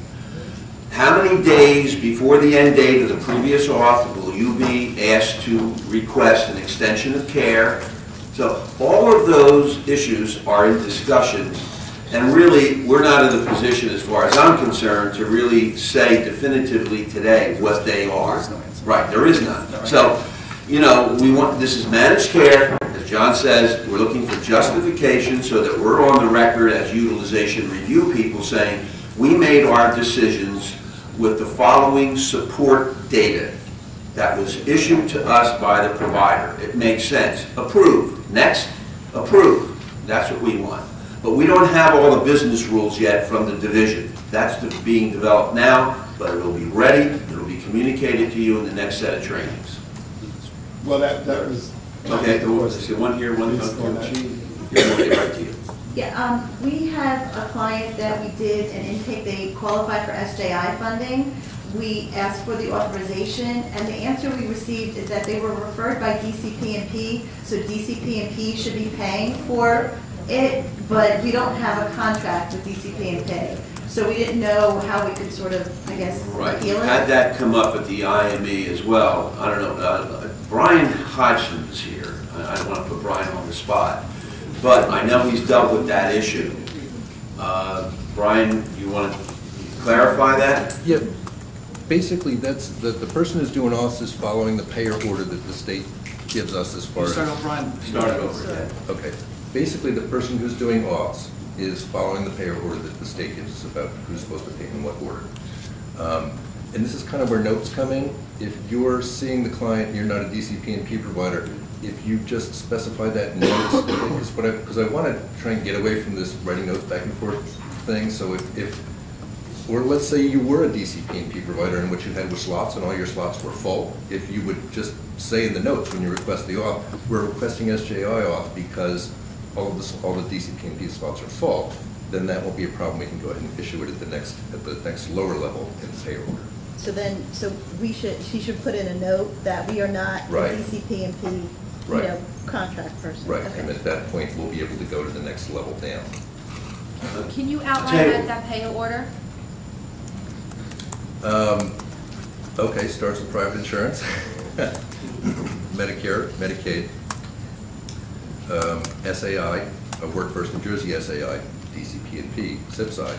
How many days before the end date of the previous auth will you be asked to request an extension of care? So all of those issues are in discussion, and really we're not in the position, as far as I'm concerned, to really say definitively today what they are. Right, there is none. So, this is managed care. As John says, we're looking for justification so that we're on the record as utilization review people saying we made our decisions with the following support data that was issued to us by the provider. It makes sense. Approved. Next. Approved. That's what we want. But we don't have all the business rules yet from the division. That's being developed now, but it will be ready. It will be communicated to you in the next set of trainings. Well, that was... Okay, there was one here, one here. We'll get right to you. Yeah, we have a client that we did an intake, they qualified for SJI funding. We asked for the authorization, and the answer we received is that they were referred by DCP&P, so DCP&P should be paying for it, but we don't have a contract with DCP&P. So we didn't know how we could sort of, I guess, right. appeal it. Had that come up at the IME as well. I don't know, Brian Hodgson is here. I don't want to put Brian on the spot, but I know he's dealt with that issue. Brian, you want to clarify that? Yeah. Basically, that's the person who's doing all this is following the payer order that the state gives us as far as... Start over, Brian. Start it over again. Okay. Basically, the person who's doing OSS is following the payer order that the state gives us about who's supposed to pay in what order. And this is kind of where notes come in. If you're seeing the client and you're not a DCP&P provider, if you just specify that in notes, because I want to try and get away from this writing notes back and forth thing. So if Or let's say you were a DCP&P provider in which you had slots and all your slots were full. If you would just say in the notes when you request the off, we're requesting SJI off because all the DCP&P slots are full, then that won't be a problem. We can go ahead and issue it at the next lower level in the pay order. So then, she should put in a note that we are not a Right. DCP&P, Right. contract person. Right, Okay. and at that point, we'll be able to go to the next level down. Can you outline Jay. that pay order? Okay, starts with private insurance, Medicare, Medicaid, SAI, Work First New Jersey SAI, DCP&P, SIPSI,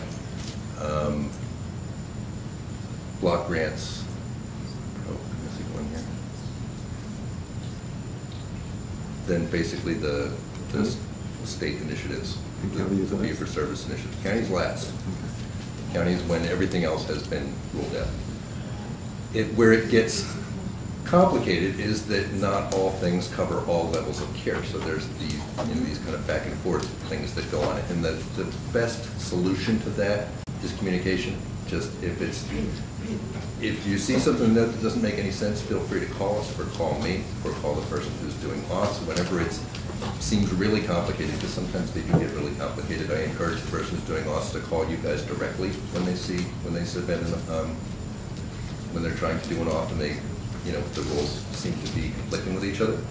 block grants. Oh, I see one here. Then basically the state initiatives, And county is the last? fee-for-service initiatives. County's last. Counties when everything else has been ruled out. Where it gets complicated is that not all things cover all levels of care. So there's these kind of back and forth things that go on. And the best solution to that is communication. Just if you see something that doesn't make any sense, feel free to call us or call me or call the person who's doing auths. Whenever it seems really complicated, because sometimes they do get really complicated, I encourage the person who's doing auths to call you guys directly when they submit when they're trying to do an auth and the rules seem to be conflicting with each other.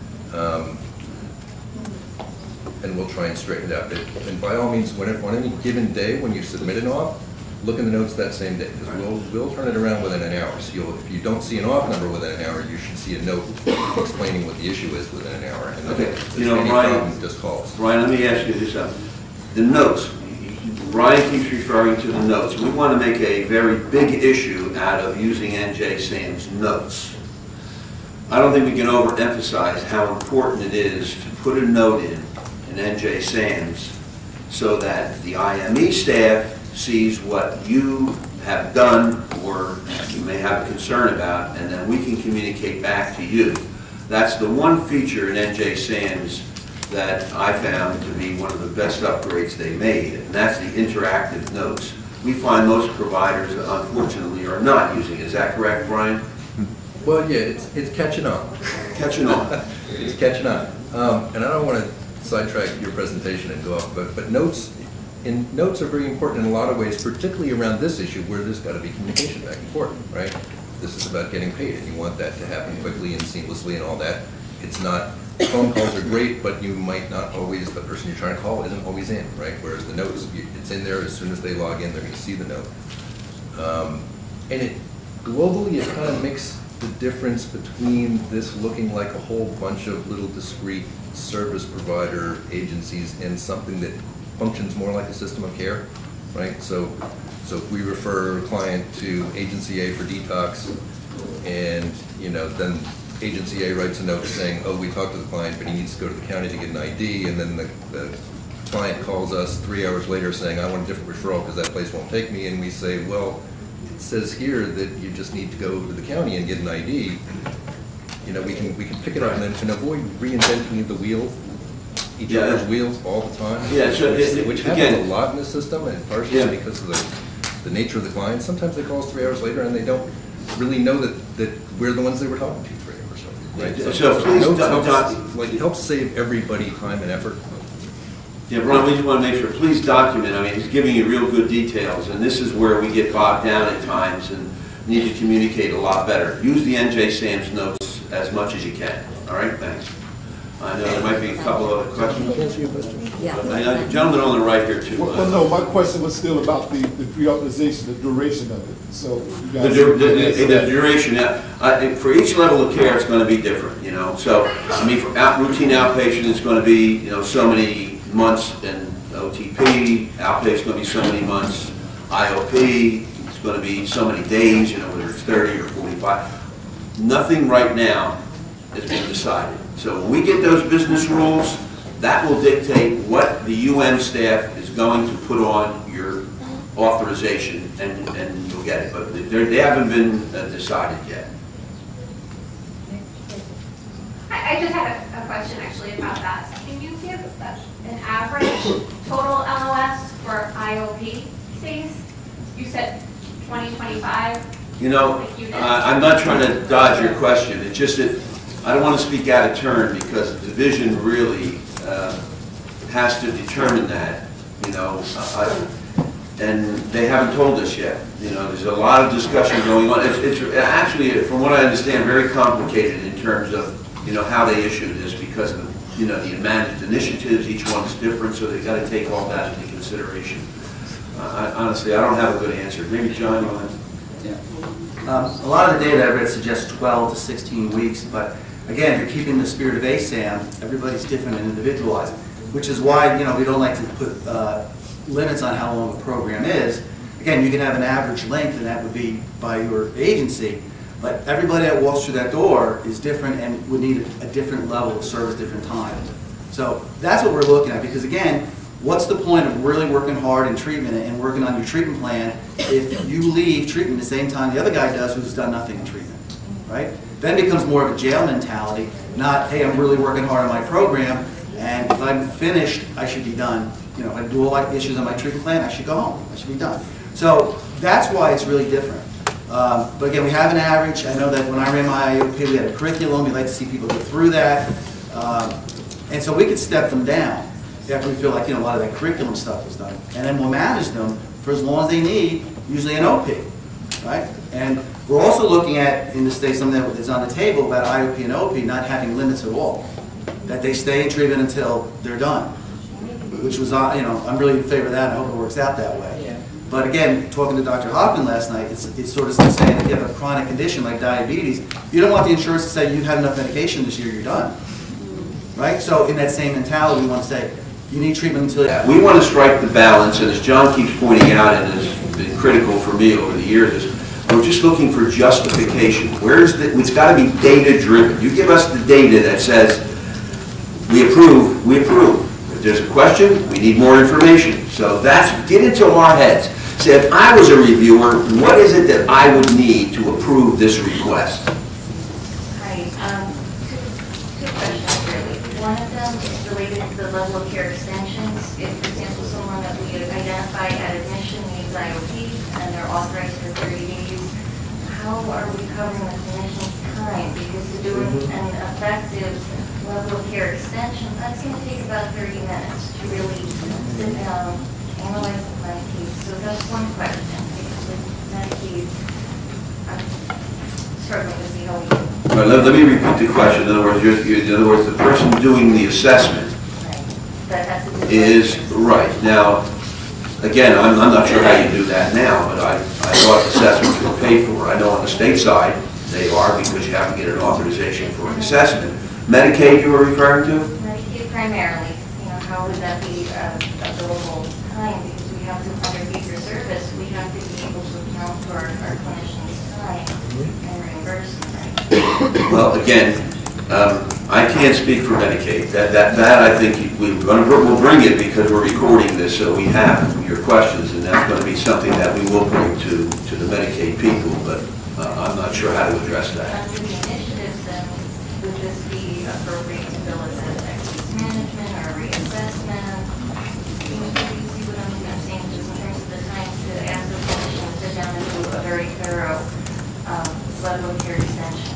And we'll try and straighten it out. And by all means, on any given day when you submit an auth, look in the notes that same day, because we'll turn it around within an hour. So if you don't see an auth number within an hour, you should see a note explaining what the issue is within an hour. And then if there's any problem, just call us. Ryan, let me ask you this. The notes, Ryan keeps referring to the notes. We want to make a very big issue out of using NJ Sam's notes. I don't think we can overemphasize how important it is to put a note in NJ Sam's so that the IME staff sees what you have done or you may have a concern about, and then we can communicate back to you. That's the one feature in NJ Sam's that I found to be one of the best upgrades they made, and that's the interactive notes. We find most providers, unfortunately, are not using it. Is that correct, Brian? Well, yeah, it's catching on. Catching on. It's catching on. And I don't want to sidetrack your presentation and go off, but notes are very important in a lot of ways, particularly around this issue where there's got to be communication back and forth, right? This is about getting paid, and you want that to happen quickly and seamlessly and all that. It's not, phone calls are great, but you might not always, the person you're trying to call isn't always in, right? Whereas the notes, it's in there as soon as they log in, they're going to see the note. And globally, it kind of makes the difference between this looking like a whole bunch of little discrete service provider agencies and something that functions more like a system of care, right? So if we refer a client to Agency A for detox, and then Agency A writes a note saying, oh, we talked to the client, but he needs to go to the county to get an ID, and then the client calls us 3 hours later saying, I want a different referral because that place won't take me, and we say, well, it says here that you just need to go to the county and get an ID. We can pick it up and avoid reinventing the wheel, each other's wheels all the time. Yeah, so which happens a lot in the system, and partially because of the nature of the client. Sometimes they call us 3 hours later and they don't really know that we're the ones they were talking to 3 hours later. Right? So please it helps save everybody time and effort. Yeah, Brian, we just want to make sure, please document. I mean, he's giving you real good details, and this is where we get bogged down at times and need to communicate a lot better. Use the NJ Sam's notes as much as you can. All right, thanks. I know there might be a couple other questions. Can I answer your question? Yeah. I know the gentleman on the right here too. Well, no, my question was still about the pre-authorization, the duration of it. So you The guys. duration, yeah. For each level of care, it's going to be different, So, I mean, for routine outpatient, it's going to be, so many months in OTP. Outpatient is going to be so many months. IOP, it's going to be so many days, whether it's 30 or 45. Nothing right now has been decided. So when we get those business rules, that will dictate what the UM staff is going to put on your authorization, and you'll get it. But they haven't been decided yet. I just had a question actually about that. Can you give an average total LOS for IOP stays? you said 2025? You know, I'm not trying to dodge your question. It's just that I don't want to speak out of turn because the division really has to determine that, you know, and they haven't told us yet. You know, there's a lot of discussion going on. It's actually, from what I understand, very complicated in terms of, you know, how they issue this because of, you know, the managed initiatives. Each one's different, so they've got to take all that into consideration. Honestly, I don't have a good answer. Maybe John, you want to? Yeah. A lot of the data I read suggests 12 to 16 weeks, but again, if you're keeping the spirit of ASAM, everybody's different and individualized, which is why, you know, we don't like to put limits on how long a program is. Again, you can have an average length, and that would be by your agency, but everybody that walks through that door is different and would need a different level of service, different times. So that's what we're looking at, because again, what's the point of really working hard in treatment and working on your treatment plan if you leave treatment the same time the other guy does who's done nothing in treatment, right? Then it becomes more of a jail mentality, not, hey, I'm really working hard on my program, and if I'm finished, I should be done. You know, if I do all my issues on my treatment plan, I should go home. I should be done. So that's why it's really different. But again, we have an average. I know that when I ran my IOP, we had a curriculum. We like to see people go through that. And so we could step them down after we feel like, you know, a lot of that curriculum stuff was done. And then we'll manage them for as long as they need, usually an OP, right? And we're also looking at, in the state, something that is on the table about IOP and OP not having limits at all. That they stay in treatment until they're done, which was, you know, I'm really in favor of that. I hope it works out that way. Yeah. But again, talking to Dr. Hoffman last night, it's sort of saying if you have a chronic condition like diabetes, you don't want the insurance to say you've had enough medication this year, you're done. Right? So in that same mentality, we want to say you need treatment until we want to strike the balance, and as John keeps pointing out, and has been critical for me over the years, is we're just looking for justification. It's got to be data driven. You give us the data that says we approve, we approve. If there's a question, we need more information. So get into our heads. Say, if I was a reviewer, what is it that I would need to approve this request? Hi, two questions really. One of them is related to the level of care extensions. If, for example, someone that we identify at admission needs IOP and they're authorized for 30 days, how are we covering the clinician's time? Because to do an effective level of care extension, that's going to take about 30 minutes to really sit down, analyze the client case. So that's one question. Because with Medicaid, I'm struggling to see how we can. Right, let me repeat the question. In other words, the person doing the assessment is right. Now, again, I'm not sure how you do that now, but I thought assessments were paid for. I know on the state side they are because you have to get an authorization for an assessment. Medicaid you were referring to? Medicaid primarily. You know, how would that be a billable time? Because we have to, under fee-for-service, we have to be able to account for our clinicians' time and reimbursement. Well, again, I can't speak for Medicaid. That I think we'll bring it because we're recording this, so we have your questions, and that's going to be something that we will bring to the Medicaid people. But I'm not sure how to address that. Under the initiatives, then, would this be appropriate to bill as excess management or reassessment? You see what I'm saying, just in terms of the time to ask the clinician to sit down and do a very thorough level of care extension.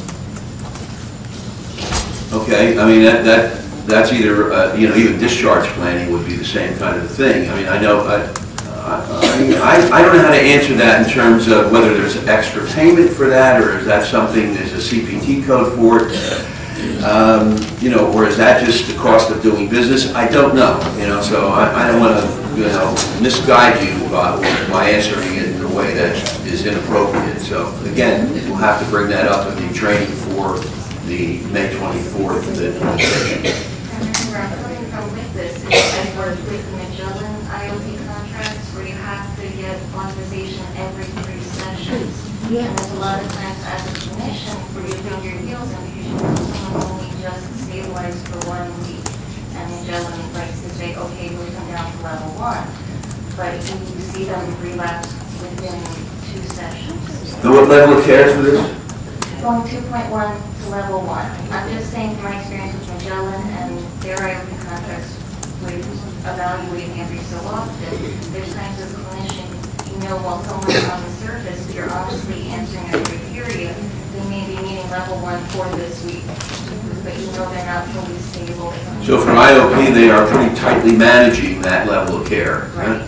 Okay, I mean that's either you know, even discharge planning would be the same kind of thing. I mean, I know I don't know how to answer that in terms of whether there's extra payment for that, or is that something there's a CPT code for it, you know, or is that just the cost of doing business? I don't know, you know. So I don't want to, you know, misguide you by answering it in a way that is inappropriate. So again, we'll have to bring that up in the training for the May 24th implementation. And where I'm coming from with this is I worked with the Magellan IOP contracts where you have to get authorization every 3 sessions. Yeah. And there's a lot of times as a clinician where you think your heels and because you know someone only just stabilized for 1 week. And Magellan likes to say, okay, we'll come down to level 1. But you see them relapse within 2 sessions. So what level of care is for this? Going 2.1 to level 1. I'm just saying from my experience with Magellan and their IOP contracts with evaluating every so often, there's times as a clinician you while someone's on the surface, you're obviously answering a criteria. They may be meeting level 1 for this week, but they're not fully stable. So for IOP, they are pretty tightly managing that level of care. Right.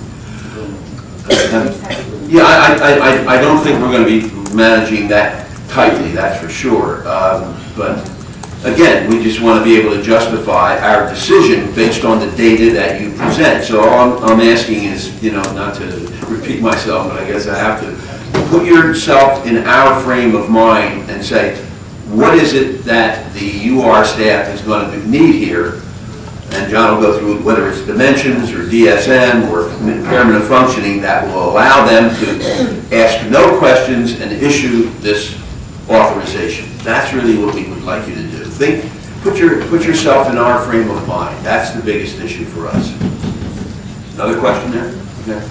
Yeah, I don't think we're going to be managing that tightly, that's for sure. But again, we just want to be able to justify our decision based on the data that you present. So all I'm asking is, not to repeat myself, but I guess I have to put yourself in our frame of mind and say, what is it that the UR staff is going to need here? And John will go through whether it's dimensions or DSM or impairment of functioning that will allow them to ask no questions and issue this authorization. That's really what we would like you to do. Put yourself in our frame of mind. That's the biggest issue for us. Another question there? Okay.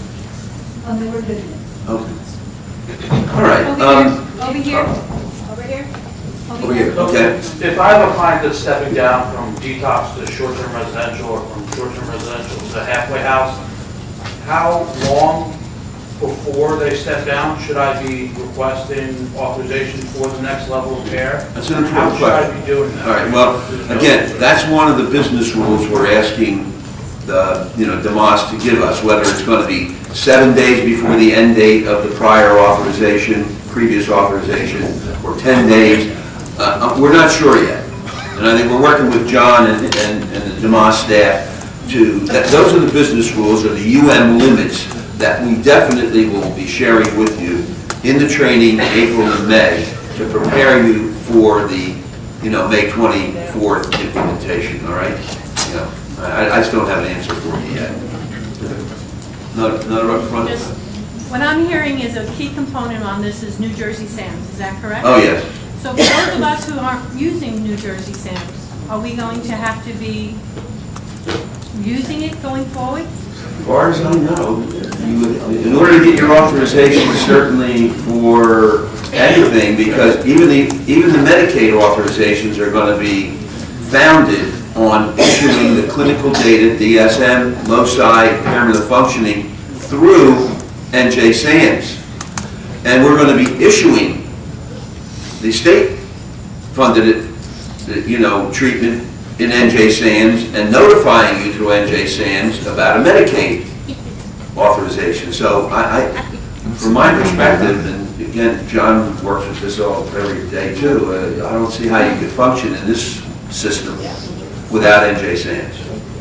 Okay. All right. Over here. Over here. Over here. Okay. If I have a client that's stepping down from detox to short-term residential or from short-term residential to a halfway house, how long before they step down should I be requesting authorization for the next level of care? That's an important How should question. I be doing that? All right. Well, again, that's one of the business rules we're asking the DMOS to give us, whether it's going to be 7 days before the end date of the prior authorization, previous authorization, or 10 days. We're not sure yet. And I think we're working with John and the DMOS staff those are the business rules, or the limits that we definitely will be sharing with you in the training in April and May to prepare you for the May 24th implementation, all right? I still don't have an answer for you yet. Another up front? What I'm hearing is a key component on this is New Jersey SAMs, is that correct? Oh, yes. So for those of us who aren't using New Jersey SAMs, are we going to have to be using it going forward? As far as I know, in order to get your authorization, certainly for anything, because even the Medicaid authorizations are going to be founded on issuing the clinical data, DSM, loci, impairment of functioning, through NJ SAMs. And we're going to be issuing, the state funded it, treatment in NJ SAMs and notifying you through NJ SAMs about a Medicaid authorization. So from my perspective, and again, John works with this every day too, I don't see how you could function in this system without NJ SAMs.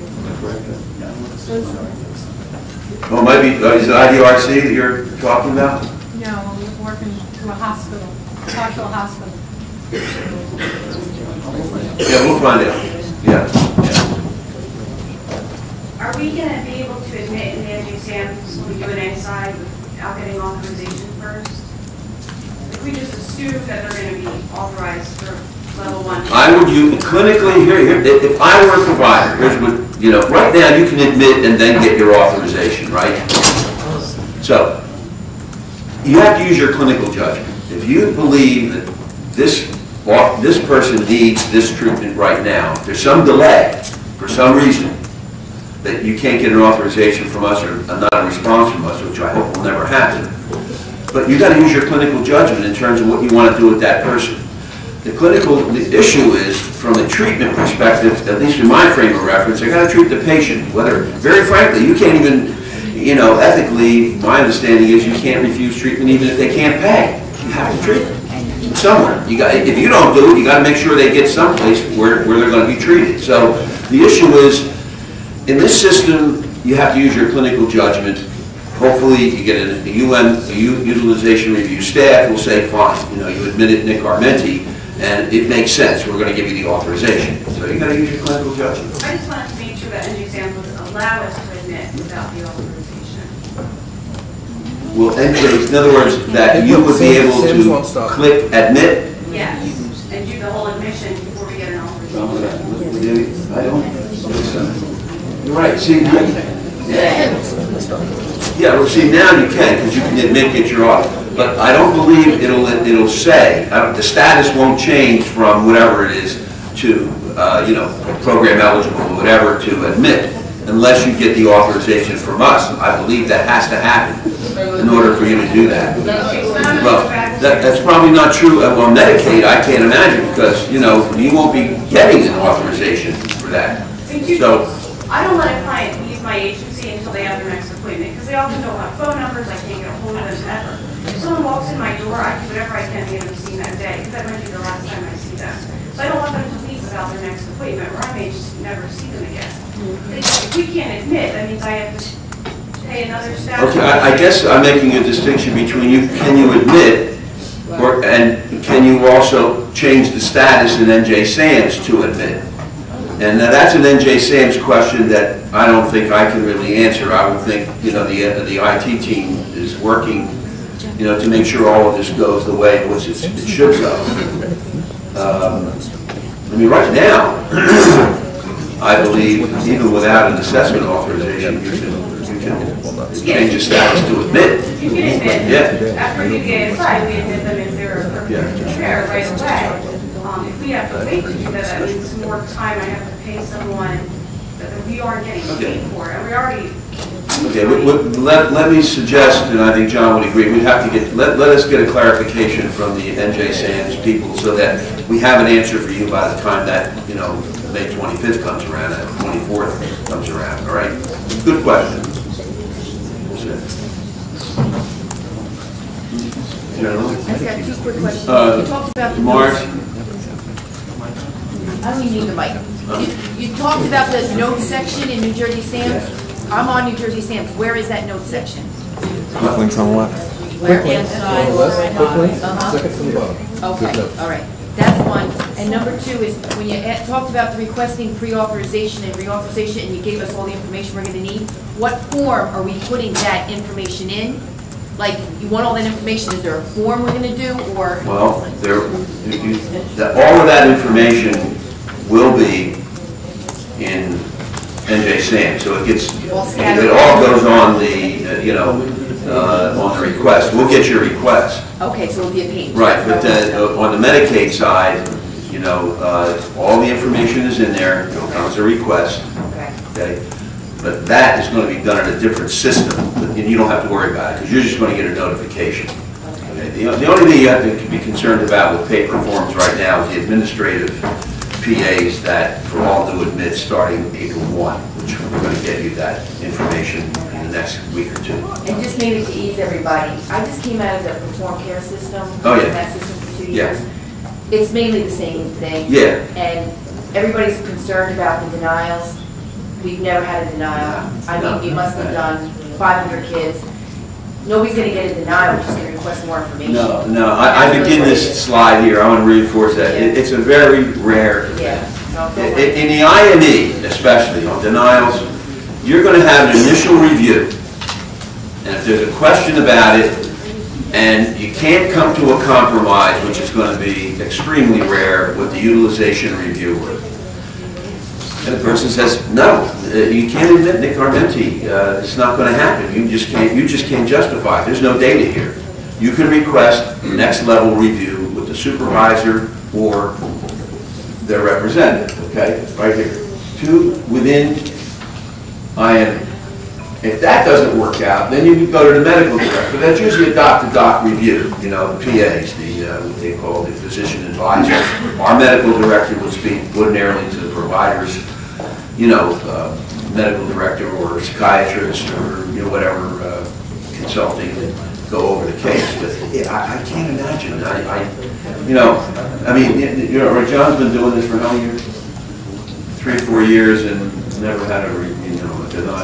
Well, maybe, is it IDRC that you're talking about? No, we're working through a hospital, partial hospital. Yeah, we'll find out. Yeah. Are we going to be able to admit in the NJ SAMs when we do an inside without getting authorization first? If we just assume that they're going to be authorized for level 1. I would use clinically here. If I were a provider, here's what right now you can admit and then get your authorization, right? So you have to use your clinical judgment. If you believe that this person needs this treatment right now, there's some delay for some reason that you can't get an authorization from us or not a response from us, which I hope will never happen. But you got to use your clinical judgment in terms of what you want to do with that person. The issue is, from a treatment perspective, at least in my frame of reference, I got to treat the patient. Very frankly, you can't even, ethically, my understanding is you can't refuse treatment even if they can't pay. You have to treat them somewhere. If you don't do it, you got to make sure they get someplace where they're going to be treated. So the issue is, in this system, you have to use your clinical judgment. Hopefully, you get a utilization review staff will say, fine, you admitted Nick Armenti, and it makes sense. We're going to give you the authorization. So you got to use your clinical judgment. I just wanted to make sure that NJ SAMs would allow us to admit without the authorization. Well, NJ, in other words, that you would be able to click admit? Yes, and do the whole admission before we get an authorization. I don't. You're right. See, well, see, now you can, because you can admit get your audit. But I don't believe it'll say, the status won't change from whatever it is to, program eligible or whatever to admit. unless you get the authorization from us. I believe that has to happen in order for you to do that. Well, that's probably not true on Medicaid, I can't imagine, because, you know, you won't be getting an authorization for that. So, I don't let a client leave my agency until they have their next appointment, because they often don't have phone numbers, I can't get a hold of them ever. If someone walks in my door, I do whatever I can to get them seen that day, because that might be the last time I see them. So I don't want them to leave without their next appointment, or I may just never see them again. If we can't admit, that means I have to pay another staff. okay, I guess I'm making a distinction between can you admit, and can you also change the status in NJ SAMS to admit? And that's an NJ SAMS question that I don't think I can really answer. I would think, you know, the IT team is working, you know, to make sure all of this goes the way in which it should go. I mean, right now, I believe even without an assessment authorization, you can change the status to admit. You can admit, Yeah. after you get inside, we admit them into their chair right away. If we have to wait to do that, that means more time I have to pay someone that we aren't getting paid for, and we already. Okay, let me suggest, and I think John would agree, we'd have to get, let us get a clarification from the NJ SAMS people so that we have an answer for you by the time that, you know, May 25th comes around and 24th comes around, all right? Good question. I just got two quick questions. You talked about the Mark? I don't even need the mic. You talked about the note section in New Jersey SAMS. I'm on New Jersey SAMS. Where is that note section? Links on what? Where inside? Second from the bottom. Okay, all right. That's one. And number two is when you talked about the requesting pre-authorization and reauthorization, and you gave us all the information we're going to need. What form are we putting that information in? Like, you want all that information, is there a form we're going to do, or? Well, all of that information will be in NJ SAMS, so it all goes on the, you know, on the request. We'll get your request. Okay, so it'll be a page. Right, but on the Medicaid side, you know, all the information is in there, it'll come as a request. Okay. But that is going to be done in a different system, and you don't have to worry about it, because you're just going to get a notification. Okay. The only thing you have to be concerned about with paper forms right now is the administrative PAs that for all new admits starting April 1, which we're going to get you that information in the next week or two. And just maybe to ease everybody, I just came out of the Perform Care system. Oh, yeah. That system for 2 years. It's mainly the same thing. Yeah. And everybody's concerned about the denials. We've never had a denial. I mean, you must have done 500 kids. Nobody's going to get a denial, we're just going to request more information. No, I begin this slide here, I want to reinforce that. It's a very rare, in the IME especially, on denials, you're going to have an initial review. And if there's a question about it, and you can't come to a compromise, which is going to be extremely rare with the utilization reviewer, and the person says, no, you can't admit Nick Armenti. It's not going to happen. You just can't justify it. There's no data here. You can request next level review with the supervisor or their representative. Okay, right here. Two within IME. If that doesn't work out, then you can go to the medical director. That's usually a doc-to-doc review. You know, the PAs, what they call the physician advisor. Our medical director would speak ordinarily to the providers. You know, medical director or psychiatrist or, you know, whatever, consulting and go over the case. But yeah, I can't imagine. You know, I mean, you know, John's been doing this for how many years? 3 or 4 years and never had a denial.